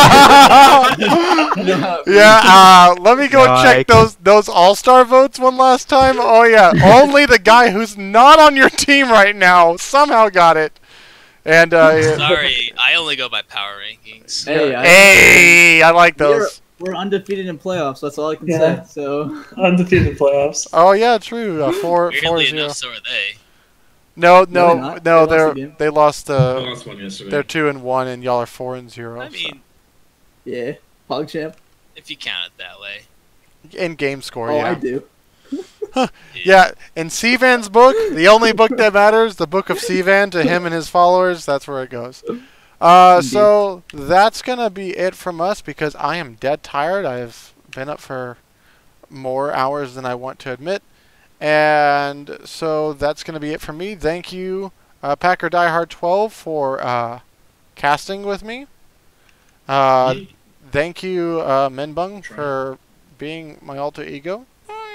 Yeah, uh, let me go check Like- those those All Star votes one last time. Oh yeah, only the guy who's not on your team right now somehow got it. And uh, yeah. Sorry, I only go by power rankings. hey, I, Hey, I like we're, those. we're undefeated in playoffs. That's all I can Yeah. say. So Undefeated playoffs. Oh yeah, true. Uh, four, four Weirdly zero. enough, so are they. No, No, no, they're not. no. They lost They're the game. they lost. I Uh, lost one yesterday. they're two and one, and y'all are four and zero. I mean, yeah, PogChamp. if you count it that way. so. In game score, Oh, yeah. I do. Yeah, in Sivan's book, the only book that matters, the book of Sivan to him and his followers, that's where it goes. Uh, Indeed. so that's gonna be it from us because I am dead tired. I've been up for more hours than I want to admit, and so that's gonna be it for me. Thank you, uh, Packer Diehard twelve, for uh, casting with me. Uh, thank you, uh, Minbung, Try. for being my alter ego.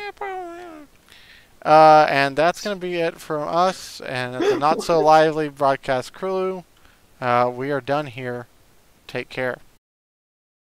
Uh, and that's going to be it from us and the Not So Lively broadcast crew. Uh, we are done here. Take care.